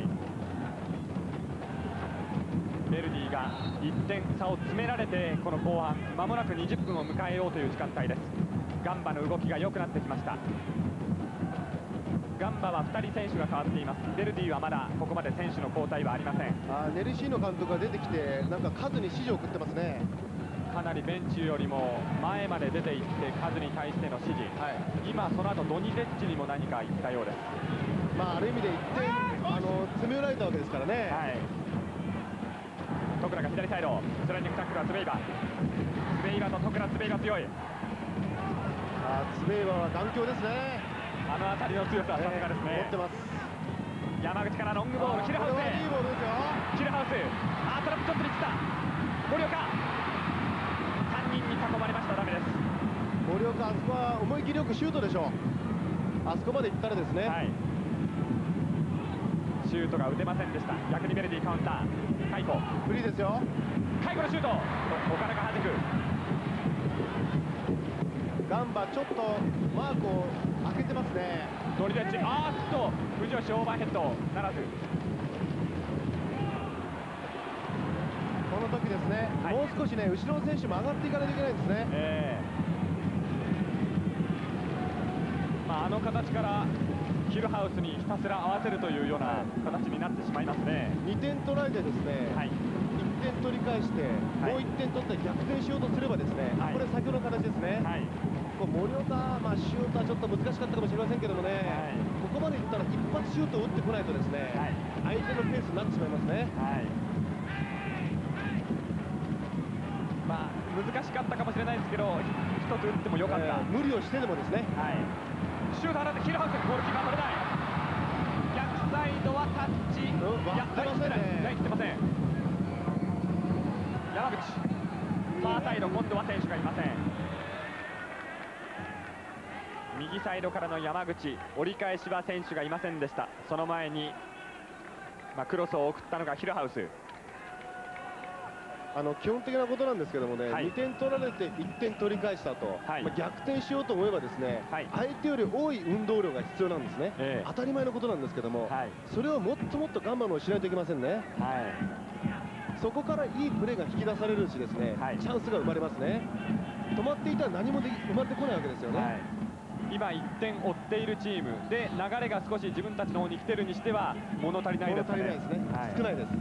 ベルディがいってん差を詰められて、この後半まもなくにじゅっぷんを迎えようという時間帯です。ガンバの動きが良くなってきました。ガンバはふたり選手が変わっています。ベルディはまだここまで選手の交代はありません。あネルシーノ監督が出てきて、なんか数に指示を送ってますね。かなりベンチよりも前まで出ていって数に対しての指示、はい、今その後ドニゼッチにも何か言ったようです。まあある意味でいってんあの詰め寄られたわけですからね。はい、トクラが左サイド、スライディングタックルはツベイバ、ツベイバとトクラ、ツベイバ強い。あツベイバは頑強ですね。あの辺りの強さはさすがですね。持ってます。山口からロングボール、ヒルハウスへ。いいボールですよ。ヒルハウス、あトラップちょっとに散った。森岡、さんにんに囲まれました。ダメです。森岡、あそこは思い切りよくシュートでしょう。あそこまで行ったらですね、はい、シュートが打てませんでした。逆にベルディカウンター、カイコフリーですよ。カイコのシュート、岡田がはじく。ガンバちょっとマークを開けてますね。ドリゼッチ、あーっと藤吉オーバーヘッドならず。この時ですね、はい、もう少しね後ろの選手も上がっていかないといけないんですね。えーまあ、あの形からヒルハウスにひたすら合わせるというような形になってしまいますね。にてん取られてですね、はい、いってん取り返して、はい、もういってん取って逆転しようとすればですね、はい、これ先ほどの形ですね。はい、森岡、まあ、シュートはちょっと難しかったかもしれませんけどもね、はい、ここまでいったら一発シュートを打ってこないとですね、はい、相手のペースになってしまいますね。はい、 難しかったかもしれないですけど、一つ打ってもよかった、えー、 無理をしてでもですね、 はい、シュート放ってヒルハウス、ゴールキーパー取れない、逆サイドはタッチ、いや、ライン来てない、ライン来てません、山口、ファーサイド、今度は選手がいません。右サイドからの山口、折り返しは選手がいませんでした。その前に、まあ、クロスを送ったのがヒルハウス。 あの基本的なことなんですけどもね、はい、にてん取られていってん取り返したと、はい、まあ逆転しようと思えばですね、はい、相手より多い運動量が必要なんですね、えー、当たり前のことなんですけども、はい、それをもっともっと我慢をしないといけませんね、はい、そこからいいプレーが引き出されるしですね、はい、チャンスが生まれますね。止まっていたら何もで生まれてこないわけですよね、はい、 今いってん追っているチームで流れが少し自分たちの方に来てるにしては物足りないですね。 物足りないですね、はい、少ないです。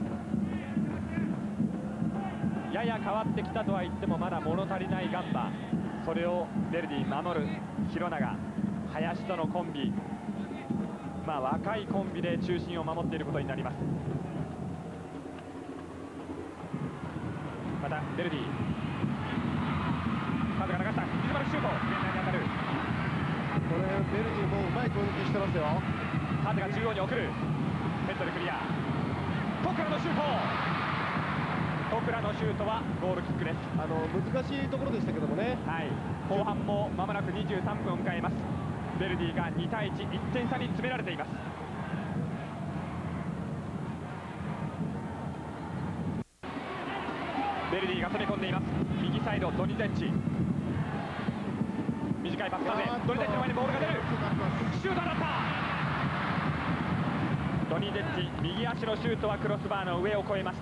やや変わってきたとは言ってもまだ物足りないガンバ、それをヴェルディ守る廣永、林とのコンビ、まあ若いコンビで中心を守っていることになります。またヴェルディ、カズが流した、水丸シュート、現在に当たる、 これヴェルディもうまい攻撃してますよ。 カズが中央に送る、ヘッドでクリア、トクラのシュート、トクラのシュートはゴールキックです。 あの難しいところでしたけどもね、 はい、後半もまもなくにじゅうさんぷんを迎えます。ヴェルディがにたいいち、いってん差に詰められています。ヴェルディが飛び込んでいます。右サイドドニゼッチ、短いパスまでドニゼッチの前にボールが出る、シュートだった、ドニゼッチ右足のシュートはクロスバーの上を越えました。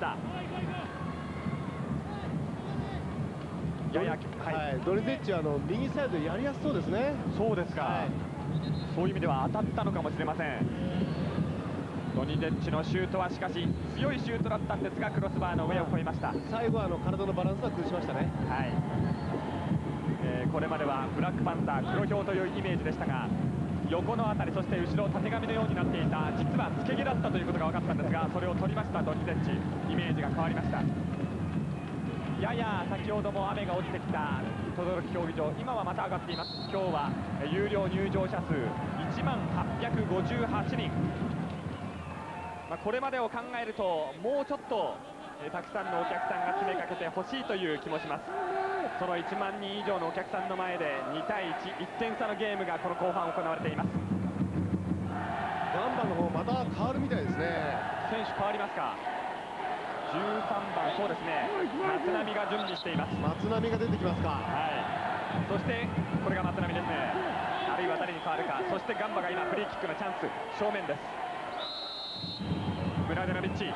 やや、はいはい、ドニゼッチはあの右サイドやりやすそうですね。 そうですか、はい、そういう意味では当たったのかもしれません。ドニゼッチのシュートはしかし強いシュートだったんですがクロスバーの上を越えました。 最後はあの体のバランスは崩しましたね。 はい、えー、これまではブラックパンサー黒ひょうというイメージでしたが、横のあたりそして後ろたてがみのようになっていた、実はつけ毛だったということが分かったんですが、それを取りましたドニゼッチ、イメージが変わりました。やや先ほども雨が落ちてきた等々力競技場、今はまた上がっています。今日は有料入場者数いちまんはっぴゃくごじゅうはちにん、まあ、これまでを考えるともうちょっと、えー、たくさんのお客さんが詰めかけてほしいという気もします。そのいちまんにん以上のお客さんの前でにたいいち、いってん差のゲームがこの後半行われています。 ガンバの方また変わるみたいですね。 選手変わりますか。じゅうさんばん、そうですね、松波が準備しています。 松波が出てきますか。 はい、そしてこれが松波ですね。あるいは誰に変わるか。そしてガンバが今フリーキックのチャンス正面です。ムラデノビッチ、こ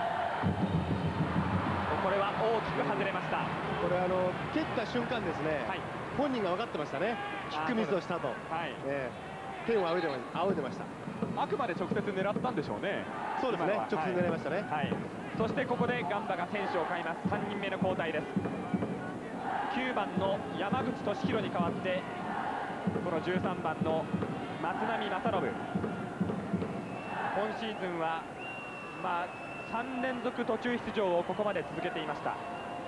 れは大きく外れました。 これあの蹴った瞬間ですね、はい、本人が分かってましたね、キックミスをしたと、はい、えー、天を仰いでま仰いでました。 あくまで直接狙ったんでしょうね。 そうですね、直接狙いましたね。 はい、はい、そしてここでガンバが選手を変えます。さんにんめの交代です。きゅうばんの山口俊弘に代わってこのじゅうさんばんの松波正信、今シーズンはまあさんれんぞく途中出場をここまで続けていました。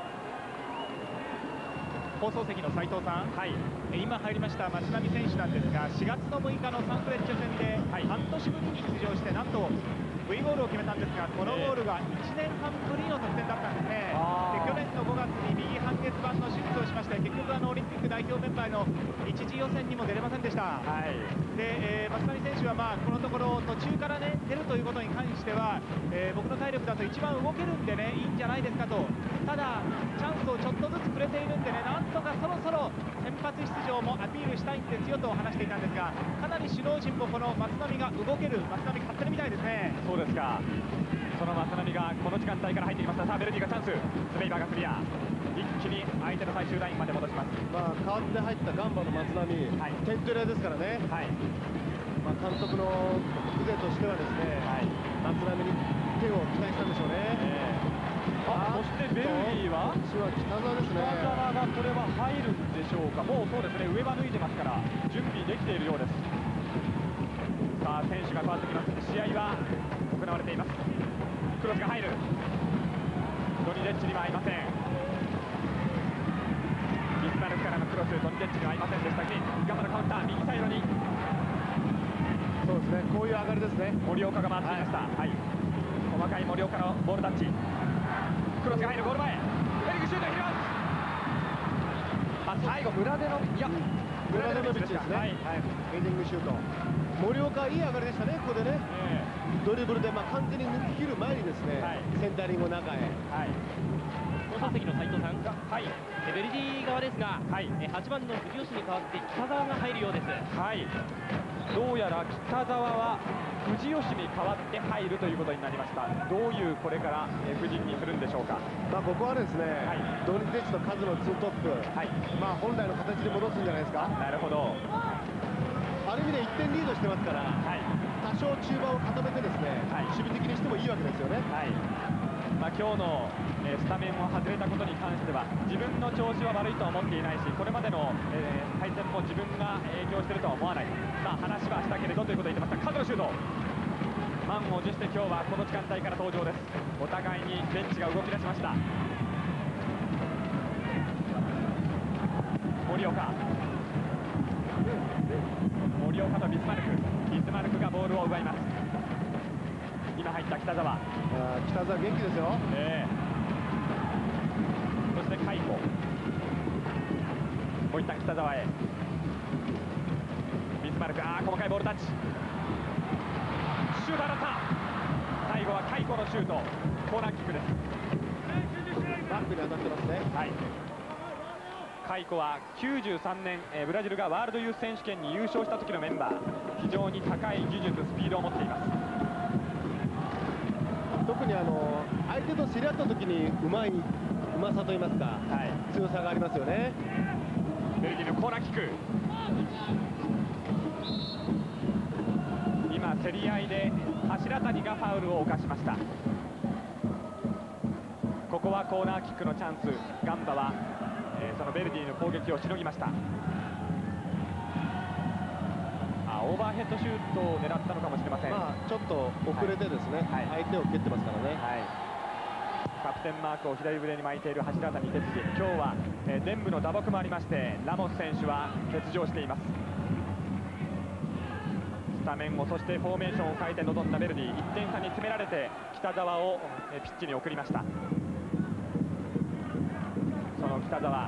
放送席の斉藤さん、はい、今入りました松波選手なんですが、しがつのむいかのサンフレッチェ戦で半年ぶりに出場して、なんと V ゴールを決めたんですが、このゴールがいちねんはんぶりの得点だったんですね。で去年のごがつに右半月板の手術をしまして、結局あのオリンピック代表メンバーの一次予選にも出れませんでした。はい、で、えー、松波選手はまあこのところ途中からね出るということに関しては、えー、僕の体力だと一番動けるんでねいいんじゃないですかと。ただチャンスをちょっとずつくれているんでね、なんとかそろそろ先発出場もアピールしたいんですよと話していたんですが、かなり首脳陣もこの松波が動ける、松波買ってるみたいですね。 そうですか。その松波がこの時間帯から入ってきました。さあベルディがチャンス、スメイバーがクリア、一気に相手の最終ラインまで戻します。 まあ代わって入ったガンバの松波、はい、点取り屋ですからね、はい、まあ監督の癖としてはですね、はい、松波に手を期待したんでしょうね。えーあそしてベルディは北澤ですね。 北澤がこれは入るんでしょうか。もうそうですね、上は脱いでますから準備できているようです。さあ選手が変わってきます。試合は行われています。クロスが入る、ドニゼッチには合いません。 ませんでした。ガンバのカウンター、右サイドにそうですね、こういう上がりですね。 森岡が回っていました。はい、はい、細かい森岡のボールタッチ、クロスが入るゴール前、ヘリングシュート、ヒルアウト。あ、最後村出のいや村出のビッチですね。はい、はい、ヘディングシュート。森岡いい上がりでしたね、ここでね。えー、ドリブルでまあ完全に抜き切る前にですね、はい、センタリングを中へ。はい。 放送席の斉藤さん、はい、ベルディ側ですが、はい、はちばんの藤吉に代わって北澤が入るようです。 はい。どうやら北澤は藤吉に代わって入るということになりました。どういうこれから布陣にするんでしょうか。 まあここはですね、はい、ドニゼッチとカズのツートップ、はい、まあ本来の形に戻すんじゃないですか。 なるほど。 ある意味でいってんリードしてますから、はい、多少中盤を固めてですね、はい、守備的にしてもいいわけですよね。はい。 まあ今日のえー、スタメンを外れたことに関しては自分の調子は悪いとは思っていないし、これまでの、えー、対戦も自分が影響しているとは思わない、まあ、話はしたけれどということを言ってました。カズのシュート、満を持して今日はこの時間帯から登場です。お互いにベンチが動き出しました。森岡森岡とビスマルクビスマルクがボールを奪います。今入った北澤、 北澤元気ですよ。 えーそして海保、こういった北澤へビスマルク、あー細かいボールタッチ、シュート当たった。最後は海保のシュート、コーナーキックです。 バックに当たってますね。はい。 海保はきゅうじゅうさんねん、えー、ブラジルがワールドユース選手権に優勝した時のメンバー、非常に高い技術スピードを持っています。 特にあの相手と競り合った時にうまいうまさといいますか、はい、強さがありますよね。 ベルギーのコーナーキック、今競り合いで柱谷がファウルを犯しました。ここはコーナーキックのチャンス、ガンバは、えー、そのベルディの攻撃をしのぎました。あ、オーバーヘッドシュートを狙ったのかもしれません。 まあちょっと遅れてですね、はい、相手を蹴ってますからね。はい、 キャプテンマークを左腕に巻いている柱谷哲司、今日は、えー、臀部の打撲もありましてラモス選手は欠場しています。スタメンをそしてフォーメーションを変えて臨んだベルディ、いってん差に詰められて北澤を、えー、ピッチに送りました。その北澤、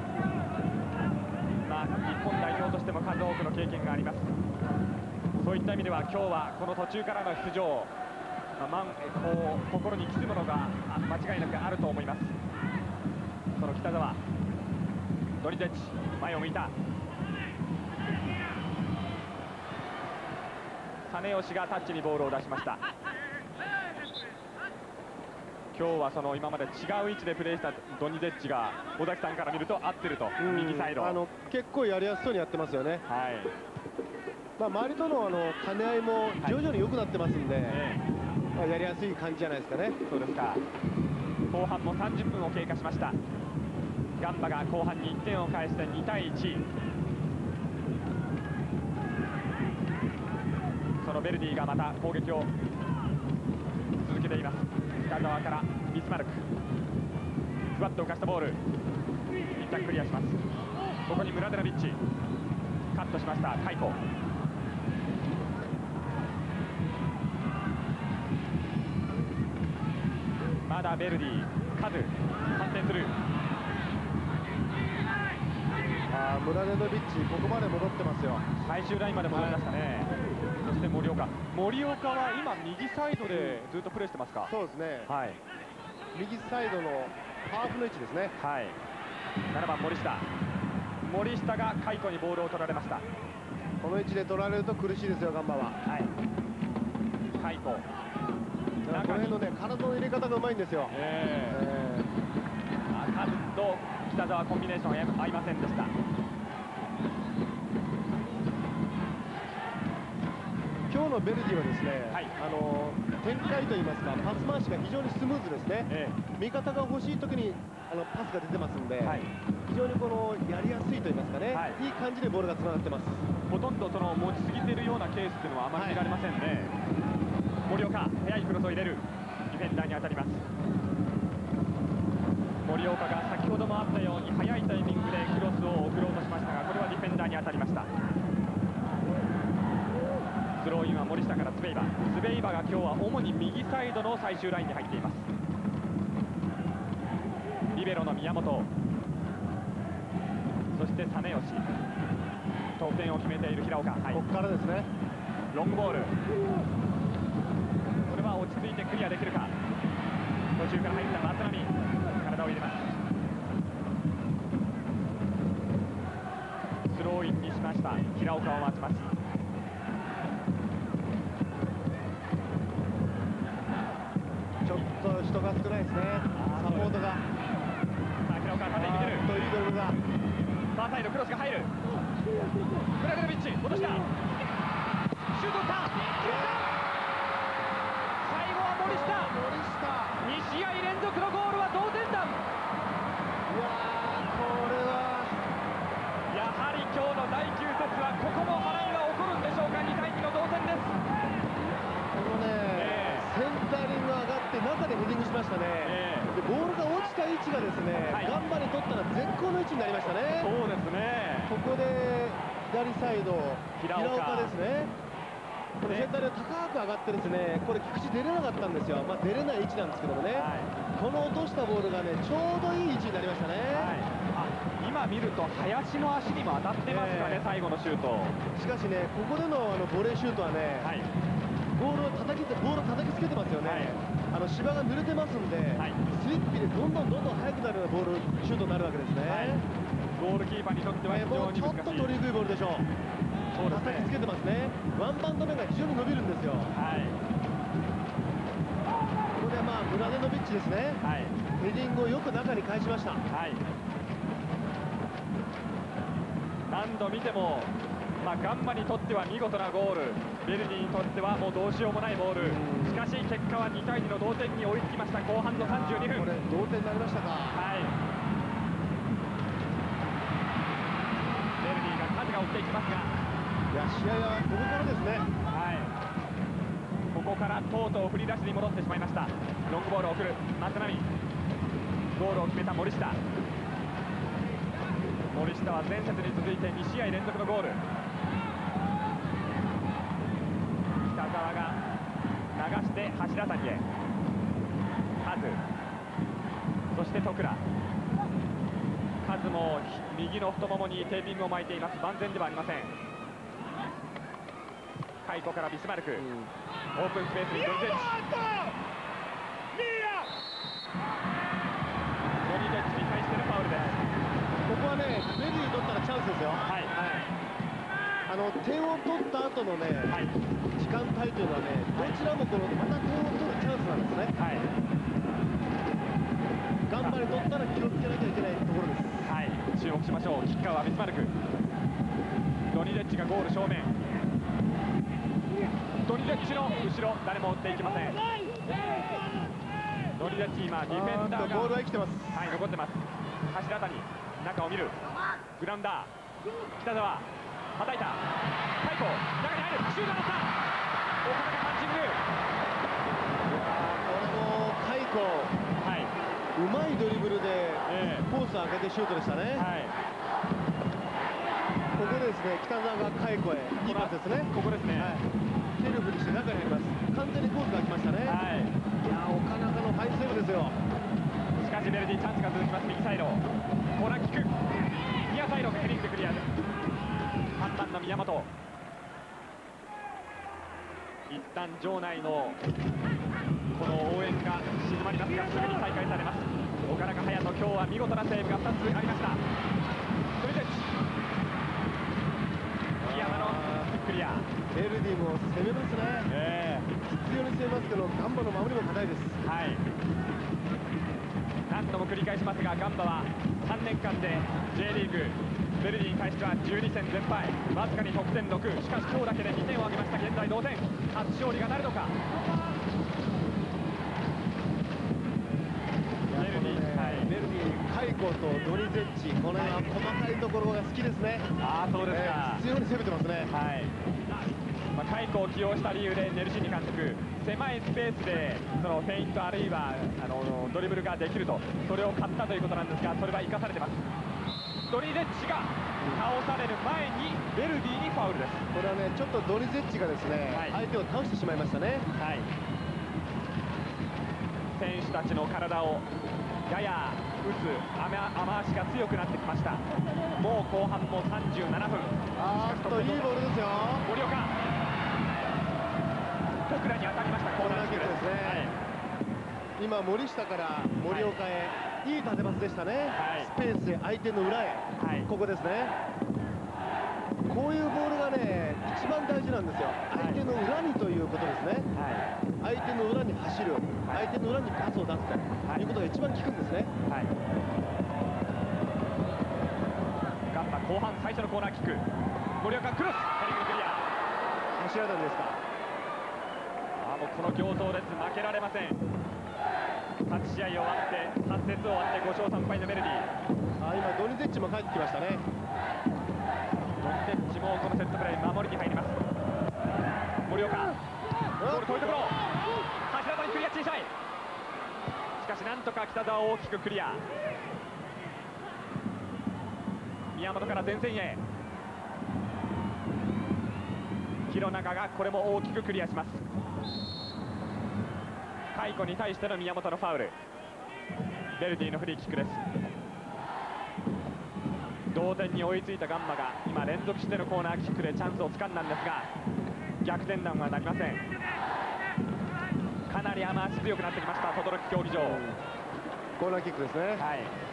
まあ、日本代表としても数多くの経験があります。そういった意味では今日はこの途中からの出場、まあ、こう心に刻むものが間違いなくあると思います。その北澤、ドニゼッチ前を向いた、実吉がタッチにボールを出しました。今日はその今まで違う位置でプレーしたドニゼッチが尾崎さんから見ると合ってると、右サイド、 あの結構やりやすそうにやってますよね。はい、まあ、周りとのあの兼ね合いも徐々に良くなってますんで、はい、まあ、やりやすい感じじゃないですかね。 そうですか。後半もさんじゅっぷんを経過しました。ガンバが後半にいってんを返してにたいいち。そのベルディがまた攻撃を続けています。北澤からビスマルク、ふわっと浮かしたボール、一旦クリアします。ここにムラデノビッチ、カットしました海保、まだベルディ、カズ反転する。 あ、ムラデノビッチここまで戻ってますよ。 最終ラインまで戻りましたね。はい、そして森岡、森岡は今右サイドでずっとプレーしてますか。 そうですね。はい。右サイドのハーフの位置ですね。はい。 ななばん森下、森下が海保にボールを取られました。 この位置で取られると苦しいですよ、ガンバは。はい。 海保。 この辺のね、体の入れ方がうまいんですよ。えーえー、カズと北澤コンビネーション合いませんでした。 今日のベルディはですね、はい、あの展開といいますか、パス回しが非常にスムーズですね。えー、味方が欲しい時にあのパスが出てますんで、はい、非常にこのやりやすいといいますかね、はい、いい感じでボールがつながってます。 ほとんどその持ちすぎているようなケースっていうのはあまり見られませんね。はい、森岡、速いクロスを入れる、ディフェンダーに当たります。森岡が先ほどもあったように速いタイミングでクロスを送ろうとしましたが、これはディフフェンダーに当たりました。スローインは森下からツベイバツベイバが今日は主に右サイドの最終ラインに入っています。リベロの宮本、そして実吉、得点を決めている平岡、はい、 ここからですね。 ロングボール、これは落ち着いてクリアできるか。途中から入った松波、体を入れます。スローインにしました。平岡を待ちます。 ちょっと人が少ないですね。サポートが。さあ平岡は縦に抜ける。 いいドリブルが。 ファーサイドクロスが入る。ブラグノビッチ落とした。シュート打った。決めた。最後は森下。 森下。 に試合連続のゴールは同点弾。 いやー、これはやはり今日のだいきゅう節はここも波乱が起こるんでしょうか。にたいにの同点です。 このね、えー、センタリング上がって中でヘディングしましたね。えー、でボールが落ちた位置がですね、はい、ガンバにとったら絶好の位置になりましたね。 そうですね。 ここで左サイド平岡ですね。これセンタリング高く上がってですね、これ菊池出れなかったんですよ。まあ、出れない位置なんですけどもね、はい、この落としたボールがねちょうどいい位置になりましたね。はい、 あ、今見ると林の足にも当たってますかね、えー、最後のシュート。 しかしね、ここでのあのボレーシュートはね、はい、ボールを叩きボールを叩きつけてますよね。はい、あの芝が濡れてますんで、はい、スリッピでどんどんどんどん速くなるようなボールシュートになるわけですね。はい、 ゴールキーパーにとっては非常に難しい。 もうちょっと取りにくいボールでしょう。そうですね、叩きつけてますね。ワンバウンド目が非常に伸びるんですよ。はい、ここでまあムラデノビッチですね。はい、ヘディングをよく中に返しました。はい、 何度見ても、まあ、ガンバにとっては見事なゴール、ベルディにとってはもうどうしようもないボール。しかし結果はにたいにの同点に追いつきました。後半のさんじゅうにふん。 これ同点になりましたか。はい、 ベルディが数が追っていきますが、 いや試合はここからですね。 はい、ここからとうとう振り出しに戻ってしまいました。ロングボールを送る松波、ゴールを決めた森下。森下は前節に続いてに試合連続のゴール。北澤が流して柱谷へ。カズ、そして徳良。カズも右の太ももにテーピングを巻いています。万全ではありません。カイコからビスマルク、うん、オープンスペースにドリゼッチ。ドリゼッチに対してのファウルです。 ここはね、ベルディにとったらチャンスですよ。はい、はい、あの点を取った後のね、はい、時間帯というのはね、どちらもこのまた点を取るチャンスなんですね。はい、頑張り取ったら気をつけなきゃいけないところです。 はい、注目しましょう。キッカーはビスマルク。ドニゼッチがゴール正面。ドニゼッチの後ろ、誰も追っていきません。ドニゼッチ、今ディフェンダーがボールは生きてます。 はい、残ってます。柱谷、中を見る。グラウンダー、北澤、はたいた。カイコ、中に入る。シュートだった。岡田がパンチング。 これもカイコ、はい、うまいドリブルでコースを開けてシュートでしたね。はい、ここでですね、北澤がカイコへ、いいパスですね。 ここですね。はい、 セルフにして中に入ります。完全にコースが開きましたね。はい、いや岡中のファイブセーブですよ。 しかしベルディチャンスが続きます。右サイドコーナーキック、ニアサイドヘディングクリアです。さんばんの宮本、一旦場内のこの応援が静まりますが、すぐに再開されます。岡中隼人、今日は見事なセーブがふたつありました。ドリゼッチ、木山のクリア。 ベルディも攻めますね。えー、必要に攻めますけど、ガンバの守りも硬いです。はい、 何度も繰り返しますが、ガンバはさんねんかんで J リーグベルディに対してはじゅうにせん全敗、わずかに得点ろく。しかし今日だけでにてんを挙げました。現在同点。初勝利がなるのか。 ベルディ、はい、ベルディ、カイコとドニゼッチ、この辺は細かいところが好きですね。 ああ、そうですか。 えー、必要に攻めてますね。はい、 まあ、カイコを起用した理由でネルシーニ監督、狭いスペースでそのフェイントあるいはあのドリブルができると、それを買ったということなんですが、それは生かされてます。 ドリゼッチが倒される前にベルディにファウルです。 これはね、ちょっとドリゼッチがですね、はい、相手を倒してしまいましたね。はい、 選手たちの体をやや打つ雨、雨足が強くなってきました。もう後半もさんじゅうななふん。 あーっといいボールですよ。 森岡、トクラに当たりました。コーナーキックですね。はい、 今森下から森岡へ、はい、いい縦パスでしたね。はい、スペースへ相手の裏へ、はい、ここですね。こういうボールがね一番大事なんですよ。相手の裏にということですね。はい、相手の裏に走る、はい、相手の裏にパスを出すということが一番効くんですね。はい、 ガンバ後半最初のコーナーキック、森岡クロス、ヘディングクリア。 走らないんですか。 あ、もうこの形相です。負けられません。はち試合終わってはち節終わってご勝さん敗のメルディ。 あ、今ドニゼッチも帰ってきましたね。 ドニゼッチもこのセットプレー守りに入ります。森岡、ゴール遠いところ、柱場にクリア小さい。しかしなんとか北澤を大きくクリア。宮本から前線へ、弘中がこれも大きくクリアします。カイコに対しての宮本のファウル。ベルディのフリーキックです。同点に追いついたガンバが今連続してのコーナーキックでチャンスをつかんだんですが、逆転弾はなりません。かなり雨足強くなってきました等々力競技場。 コーナーキックですね。はい、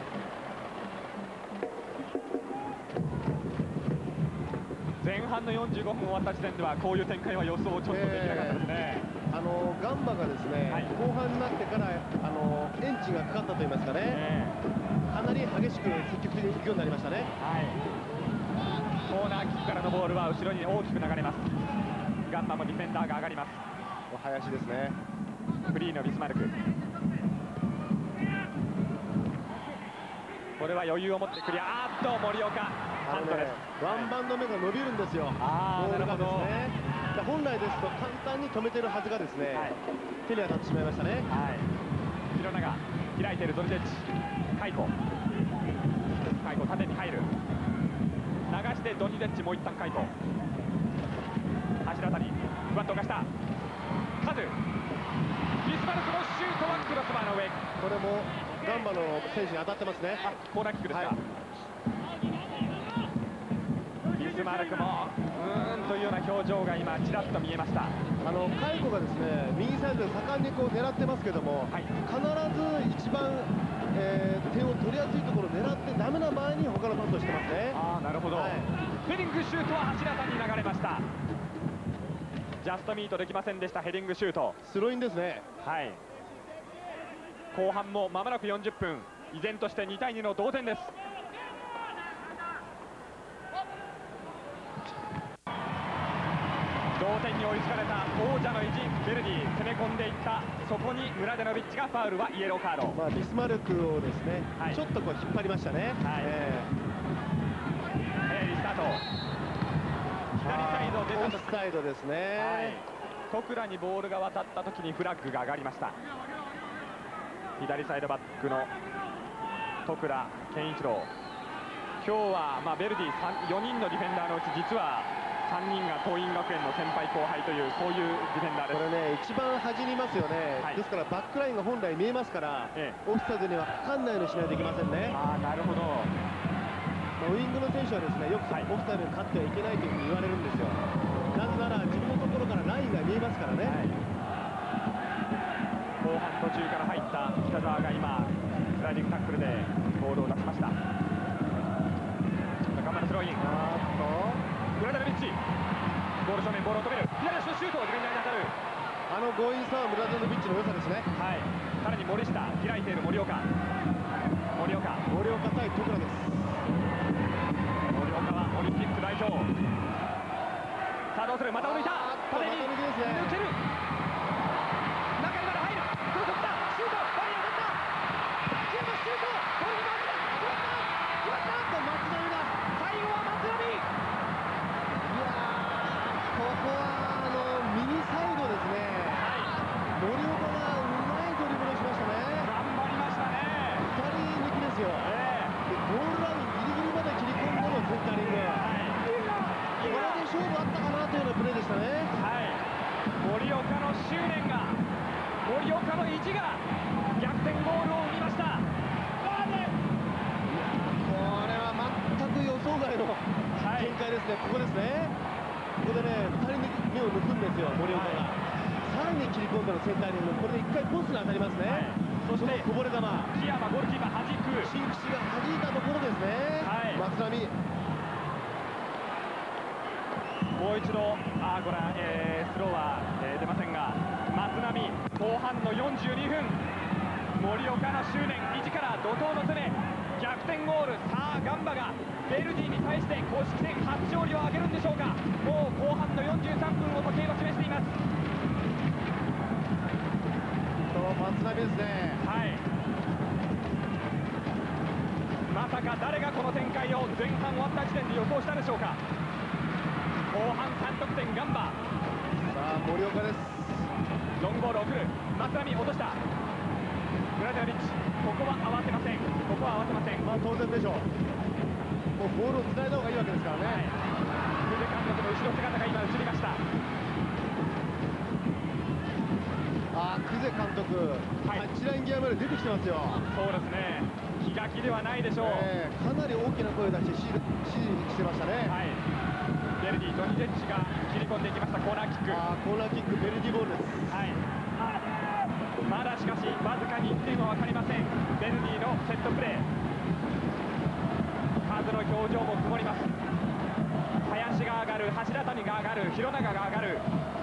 前半のよんじゅうごふん終わった時点ではこういう展開は予想ちょっとできなかったですね。 えー、あのガンバがですね、はい、後半になってからあのエンジンがかかったといいますかね、えー、かなり激しく積極的に行くようになりましたね。はい、 コーナーキックからのボールは後ろに大きく流れます。ガンバもディフェンダーが上がります。 林ですね。 フリーのビスマルク、これは余裕を持ってクリア。あーっと森岡ハンドです。 ワンバウンド目が伸びるんですよ。あー、なるほど。本来ですと簡単に止めてるはずがですね、はい、手に当たってしまいましたね。 はい、弘中開いているドリゼッチ、カイコカイコ縦に入る、流してドニゼッチもう一旦カイコ、柱谷ふわっとかしたカズ、ビスマルクのシュートはクロスバーの上。 これもガンバの選手に当たってますね。 あ、コーナーキックですか。はい、ビスマルクもうーんというような表情が今ちらっと見えました。 あのカイコがですね右サイドで盛んにこう狙ってますけども、はい、必ず一番、えー、点を取りやすいところを狙ってダメな場合に他のパスをしてますね。 ああ、なるほど。はい、ヘディングシュートは柱谷に流れました。ジャストミートできませんでした。ヘディングシュート、 スローインですね。はい、 後半も間もなくよんじゅっぷん、依然としてにたいにの同点です。同点に追いつかれた王者の意地、ベルディ攻め込んでいった。そこにムラデノビッチがファウルはイエローカード。 まあ、ビスマルクをですね、はい、ちょっとこう引っ張りましたね。はい、えー、早いリスタート、左サイド出たとオフサイドですね。はい、 トクラにボールが渡った時にフラッグが上がりました。左サイドバックのトクラ健一郎、今日はまあベルディよにんのディフェンダーのうち実はさんにんが桐蔭学園の先輩後輩という、こういうディフェンダーです。 これね一番端にいますよね。はい、ですからバックラインが本来見えますから、ええ、オフサイドにはかかんないようにしないといけませんね。 ああ、なるほど。 ウイングの選手はですねよくオフサイドに勝ってはいけないというふうに言われるんですよ。なぜなら自分のところからラインが見えますからね。はい、 後半途中から入った北澤が今スライディングタックルでボールを出しました。仲間のスローイン、あーっとムラデノビッチ、ゴール正面ボールを止める、左足のシュートをディフェンダーに当たる。 あの強引さはムラデノビッチの良さですね。 はい、さらに森下、開いている森岡、森岡森岡対トクラです。 森岡はオリンピック代表。さあどうする、また抜いた、縦に抜ける、中にまで入る、これ取った、シュート、バリア取った、シュート、シュート、ゴールが決まった、決まった、決まった、松波だ、最後は松波。 いやー、ここはあの右サイドですね。はい、森岡がうまいドリブルをしましたね。 頑張りましたね。 ふたり抜きですよ。えー、でゴールラインギリギリまでね、ここですね。ここでね、ふたりめを抜くんですよ、森岡が。さらに切り込んでのセンターに、これでいっかいポストに当たりますね。はい、そしてこぼれ球、 木山ゴールキーパー弾く。 新口が弾いたところですね。はい、松波。 もう一度、あご覧、えー、スローは、えー、出ませんが、松波、後半のよんじゅうにふん、森岡の執念、一から怒涛の攻め、逆転ゴール、さあ、ガンバがベルディに対して公式戦初勝利を挙げるんでしょうか。もう後半のよんじゅうさんぷんを時計は示しています。 松波ですね。 はい。まさか誰がこの展開を前半終わった時点で予想したでしょうか。後半さん得点ガンバ。 さあ森岡です。 ロングボール送る。松波落とした。グラデラビッチ、ここは慌てません。ここは慌てません。 まあ当然でしょう。もうボールを繋いだ方がいいわけですからね。はい、 久世監督の後ろ姿が今映りました。 ああ、久世監督、はい、タッチライン際まで出てきてますよ。 そうですね。気が気ではないでしょう。 えー、かなり大きな声を出して指示してましたね。はい。 ベルディ、ドニゼッチが切り込んでいきました。コーナーキック。 あー、コーナーキック、ベルディボールです。はい。 まだしかしわずかにいってんは分かりません。ベルディのセットプレー。カズの表情も曇ります。林が上がる、柱谷が上がる、弘中が上がる。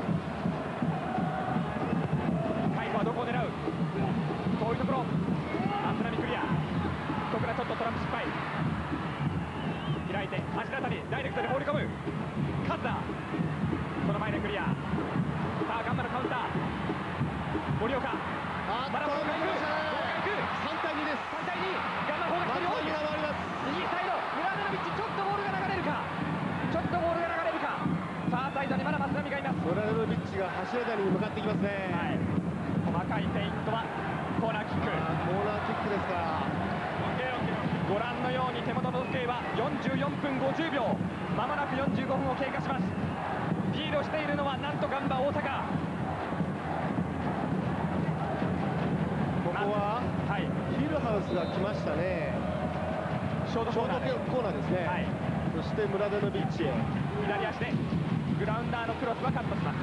海保はどこを狙う。遠いところ。松波クリア。ここからちょっとトラップ失敗。開いて柱谷ダイレクトで放り込む。カズだ。その前でクリア。さあガンバのカウンター。森岡。 あーっと、 まだ回復。 さんたいにです。 さんたいに。ガンバの方が一人多い。右サイド、ミラーデノビッチ、ちょっとボールが流れるか。ちょっとボールが流れるか。さあサイドにまだ松波がいます。 ミラーデノビッチが柱谷に向かってきますね。はい。 細かいフェイントはコーナーキック。コーナーキックですから。 ご覧のように手元の時計はよんじゅうよんぷんごじゅうびょう。まもなくよんじゅうごふんを経過します。リードしているのはなんとガンバ大阪。 ここは、はい、ヒルハウスが来ましたね。 ショートコーナーコーナーですね。はい、そしてムラデノビッチへ左足でグラウンダーのクロスはカットします。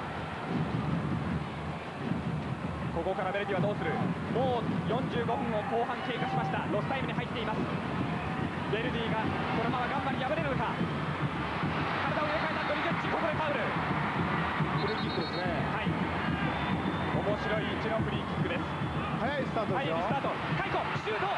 ここからベルディはどうする。もうよんじゅうごふんを後半経過しました。ロスタイムに入っています。ベルディがこのままガンバに敗れるのか。体を入れ替えたドリゼッチ、ここでファウル。 フリーキックですね。 はい、面白い位置のフリーキックです。 早いスタートですよ。 早いスタート。カイコシュート。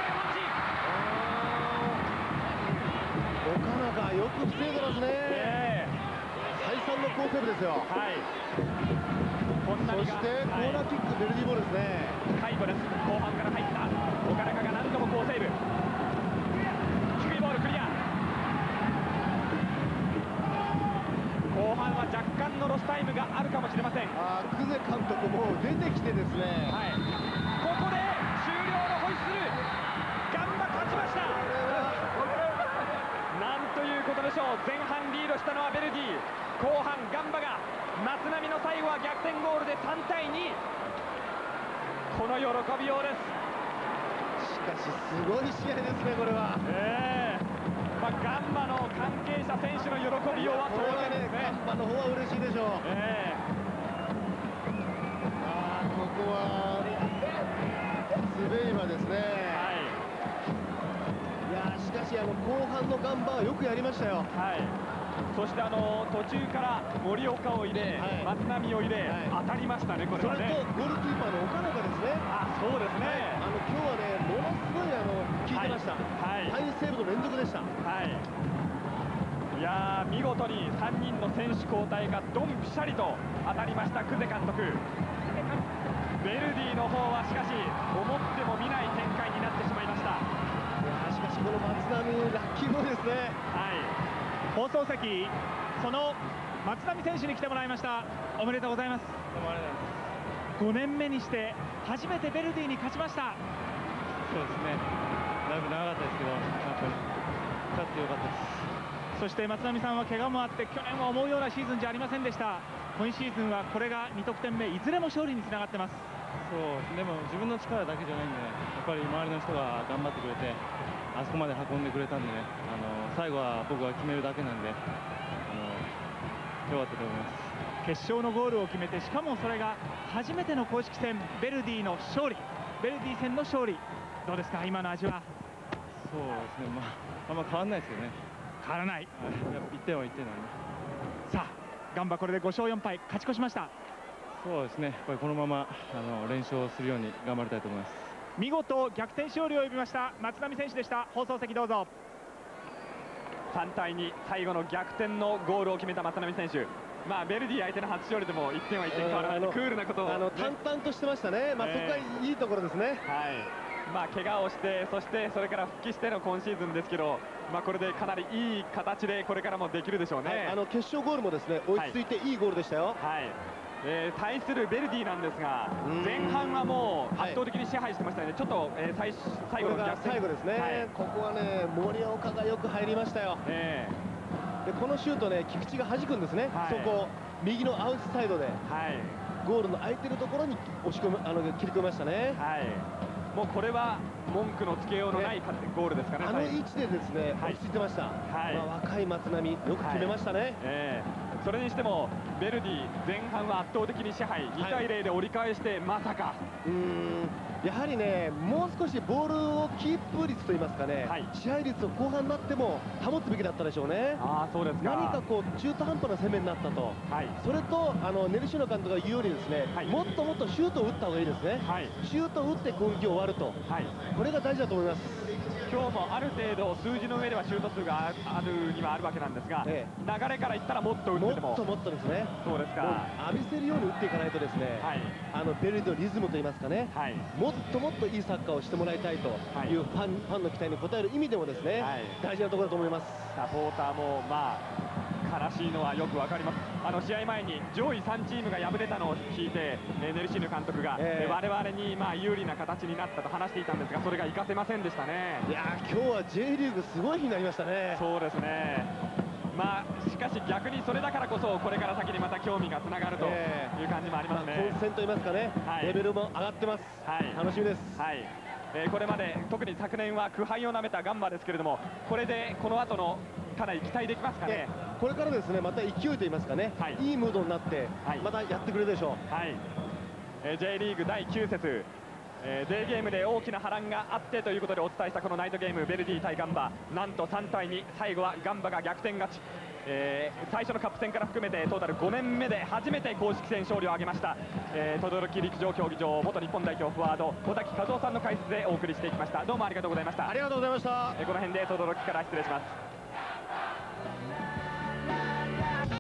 岡中よく防いでますね。えー、再三の好セーブですよ。はい。そしてコーナーキック、はい、ベルディボールですね。 カイコです。後半から入った岡中が何度も好セーブ。低いボールクリア。後半は若干のロスタイムがあるかもしれません。 ああ、久世監督も出てきてですね。 はい。ここで終了のホイッスル。ガンバ勝ちました。なんということでしょう。前半リードしたのはベルディ。後半ガンバが松波の最後は逆転ゴールでさんたいに。この喜びようです。 しかしすごい試合ですね、これは。ええーまあ、ガンバの関係者選手の喜びようは当然ですね。 ガンバの方は嬉しいでしょう。えー、ああ、ここはスベイマですね。はい。いやしかしあの後半のガンバはよくやりましたよ。はい。そしてあの途中から森岡を入れ、はい、松波を入れ、はい、当たりましたね、これはね。それとゴールキーパーの岡中ですね。あ、そうですね。はい、あの今日はね、ものすごいあの効いてました。はい。ファインセーブの連続でした。はい。いやー見事にさんにんの選手交代がドンピシャリと当たりました久世監督。ベルディの方はしかし思っても見ない展開になってしまいました。いやしかしこの松波ラッキーボールですね。はい。 放送席、その松波選手に来てもらいました。おめでとうございます。 どうもありがとうございます。 ごねんめにして初めてベルディに勝ちました。 そうですね。だいぶ長かったですけど、やっぱり勝ってよかったです。 そして松波さんは怪我もあって去年は思うようなシーズンじゃありませんでした。今シーズンはこれがにとくてんめ、いずれも勝利につながってます。 そうでも自分の力だけじゃないんで、やっぱり周りの人が頑張ってくれて、 あそこまで運んでくれたんでね、あの最後は僕が決めるだけなんで、あのよかったと思います。 決勝のゴールを決めて、しかもそれが初めての公式戦ベルディの勝利、ベルディ戦の勝利、どうですか今の味は。 そうですね、まああんま変わらないですよね。 変わらない、 はい、やっぱいってんはいってんなんで。 さあガンバこれでごしょうよんぱい勝ち越しました。 そうですね、やっぱりこのままあの連勝するように頑張りたいと思います。 見事逆転勝利を呼びました松波選手でした。放送席どうぞ。 さんたいに、最後の逆転のゴールを決めた松波選手、まあベルディ相手の初勝利でもいってんはいってん変わらない、クールなことを、ね、 あの淡々としてましたね、まあ、そこがいいところですね。 はい、まあ怪我をして、そしてそれから復帰しての今シーズンですけど、まあこれでかなりいい形でこれからもできるでしょうね。はい、 あの決勝ゴールもですね落ち着いていいゴールでしたよ。 はい、えー、対するベルディなんですが、前半はもう圧倒的に支配してましたので、はい、ちょっと、えー、最最後の逆転、 最後ですね、はい、ここはね森岡がよく入りましたよ。えー、でこのシュートね菊池が弾くんですね、はい、そこ右のアウトサイドで、はい、ゴールの空いてるところに押し込むあの切り込みましたね。はい、 もうこれは文句のつけようのない、ね、ゴールですかね。 あの位置でですね、はい、落ち着いてました。はい、まあ、若い松波よく決めましたね。はい、えー、それにしてもベルディ前半は圧倒的に支配、にたいゼロで折り返して、まさか、 うーんやはりねもう少しボールをキープ率といいますかね、はい、支配率を後半になっても保つべきだったでしょうね。 あ、そうですか。 何かこう中途半端な攻めになったと、はい、それとあのネルシーノ監督が言うようにですね、はい、もっともっとシュートを打った方がいいですね。はい、シュートを打って攻撃を終わると、はい、これが大事だと思います。 今日もある程度数字の上ではシュート数があるにはあるわけなんですが、ええ、流れからいったらもっと打っててももっともっとですね。 そうですか。 浴びせるように打っていかないとですね、はい、あのベルディのリズムといいますかね、はい、もっともっといいサッカーをしてもらいたいというファン、ファンの期待に応える意味でもですね、はい、大事なところだと思います。 サポーターもまあ悲しいのはよくわかります。あの試合前に上位さんチームが敗れたのを聞いて、えー、ネルシーヌ監督が、えー、我々にまあ有利な形になったと話していたんですが、それが活かせませんでしたね。 いやー今日は J リーグすごい日になりましたね。 そうですね。まあしかし逆にそれだからこそこれから先にまた興味がつながるという感じもありますね。 えーまあ、混戦といいますかね、はい、レベルも上がってます。はい、楽しみです。はい、 えー、これまで特に昨年は苦杯をなめたガンバですけれども、これでこの後のかなり期待できますかね。 これからですねまた勢いといいますかね、はい、いいムードになって、はい、またやってくれるでしょう。はい、 えー、J リーグだいきゅう節、えー、デーゲームで大きな波乱があってということでお伝えしたこのナイトゲームベルディ対ガンバ、なんとさんたいに、最後はガンバが逆転勝ち、えー、最初のカップ戦から含めてトータルごねんめで初めて公式戦勝利を挙げました、えー、等々力陸上競技場元日本代表フォワード小崎和夫さんの解説でお送りしていきました。どうもありがとうございました。 ありがとうございました。 えー、この辺で等々力から失礼します。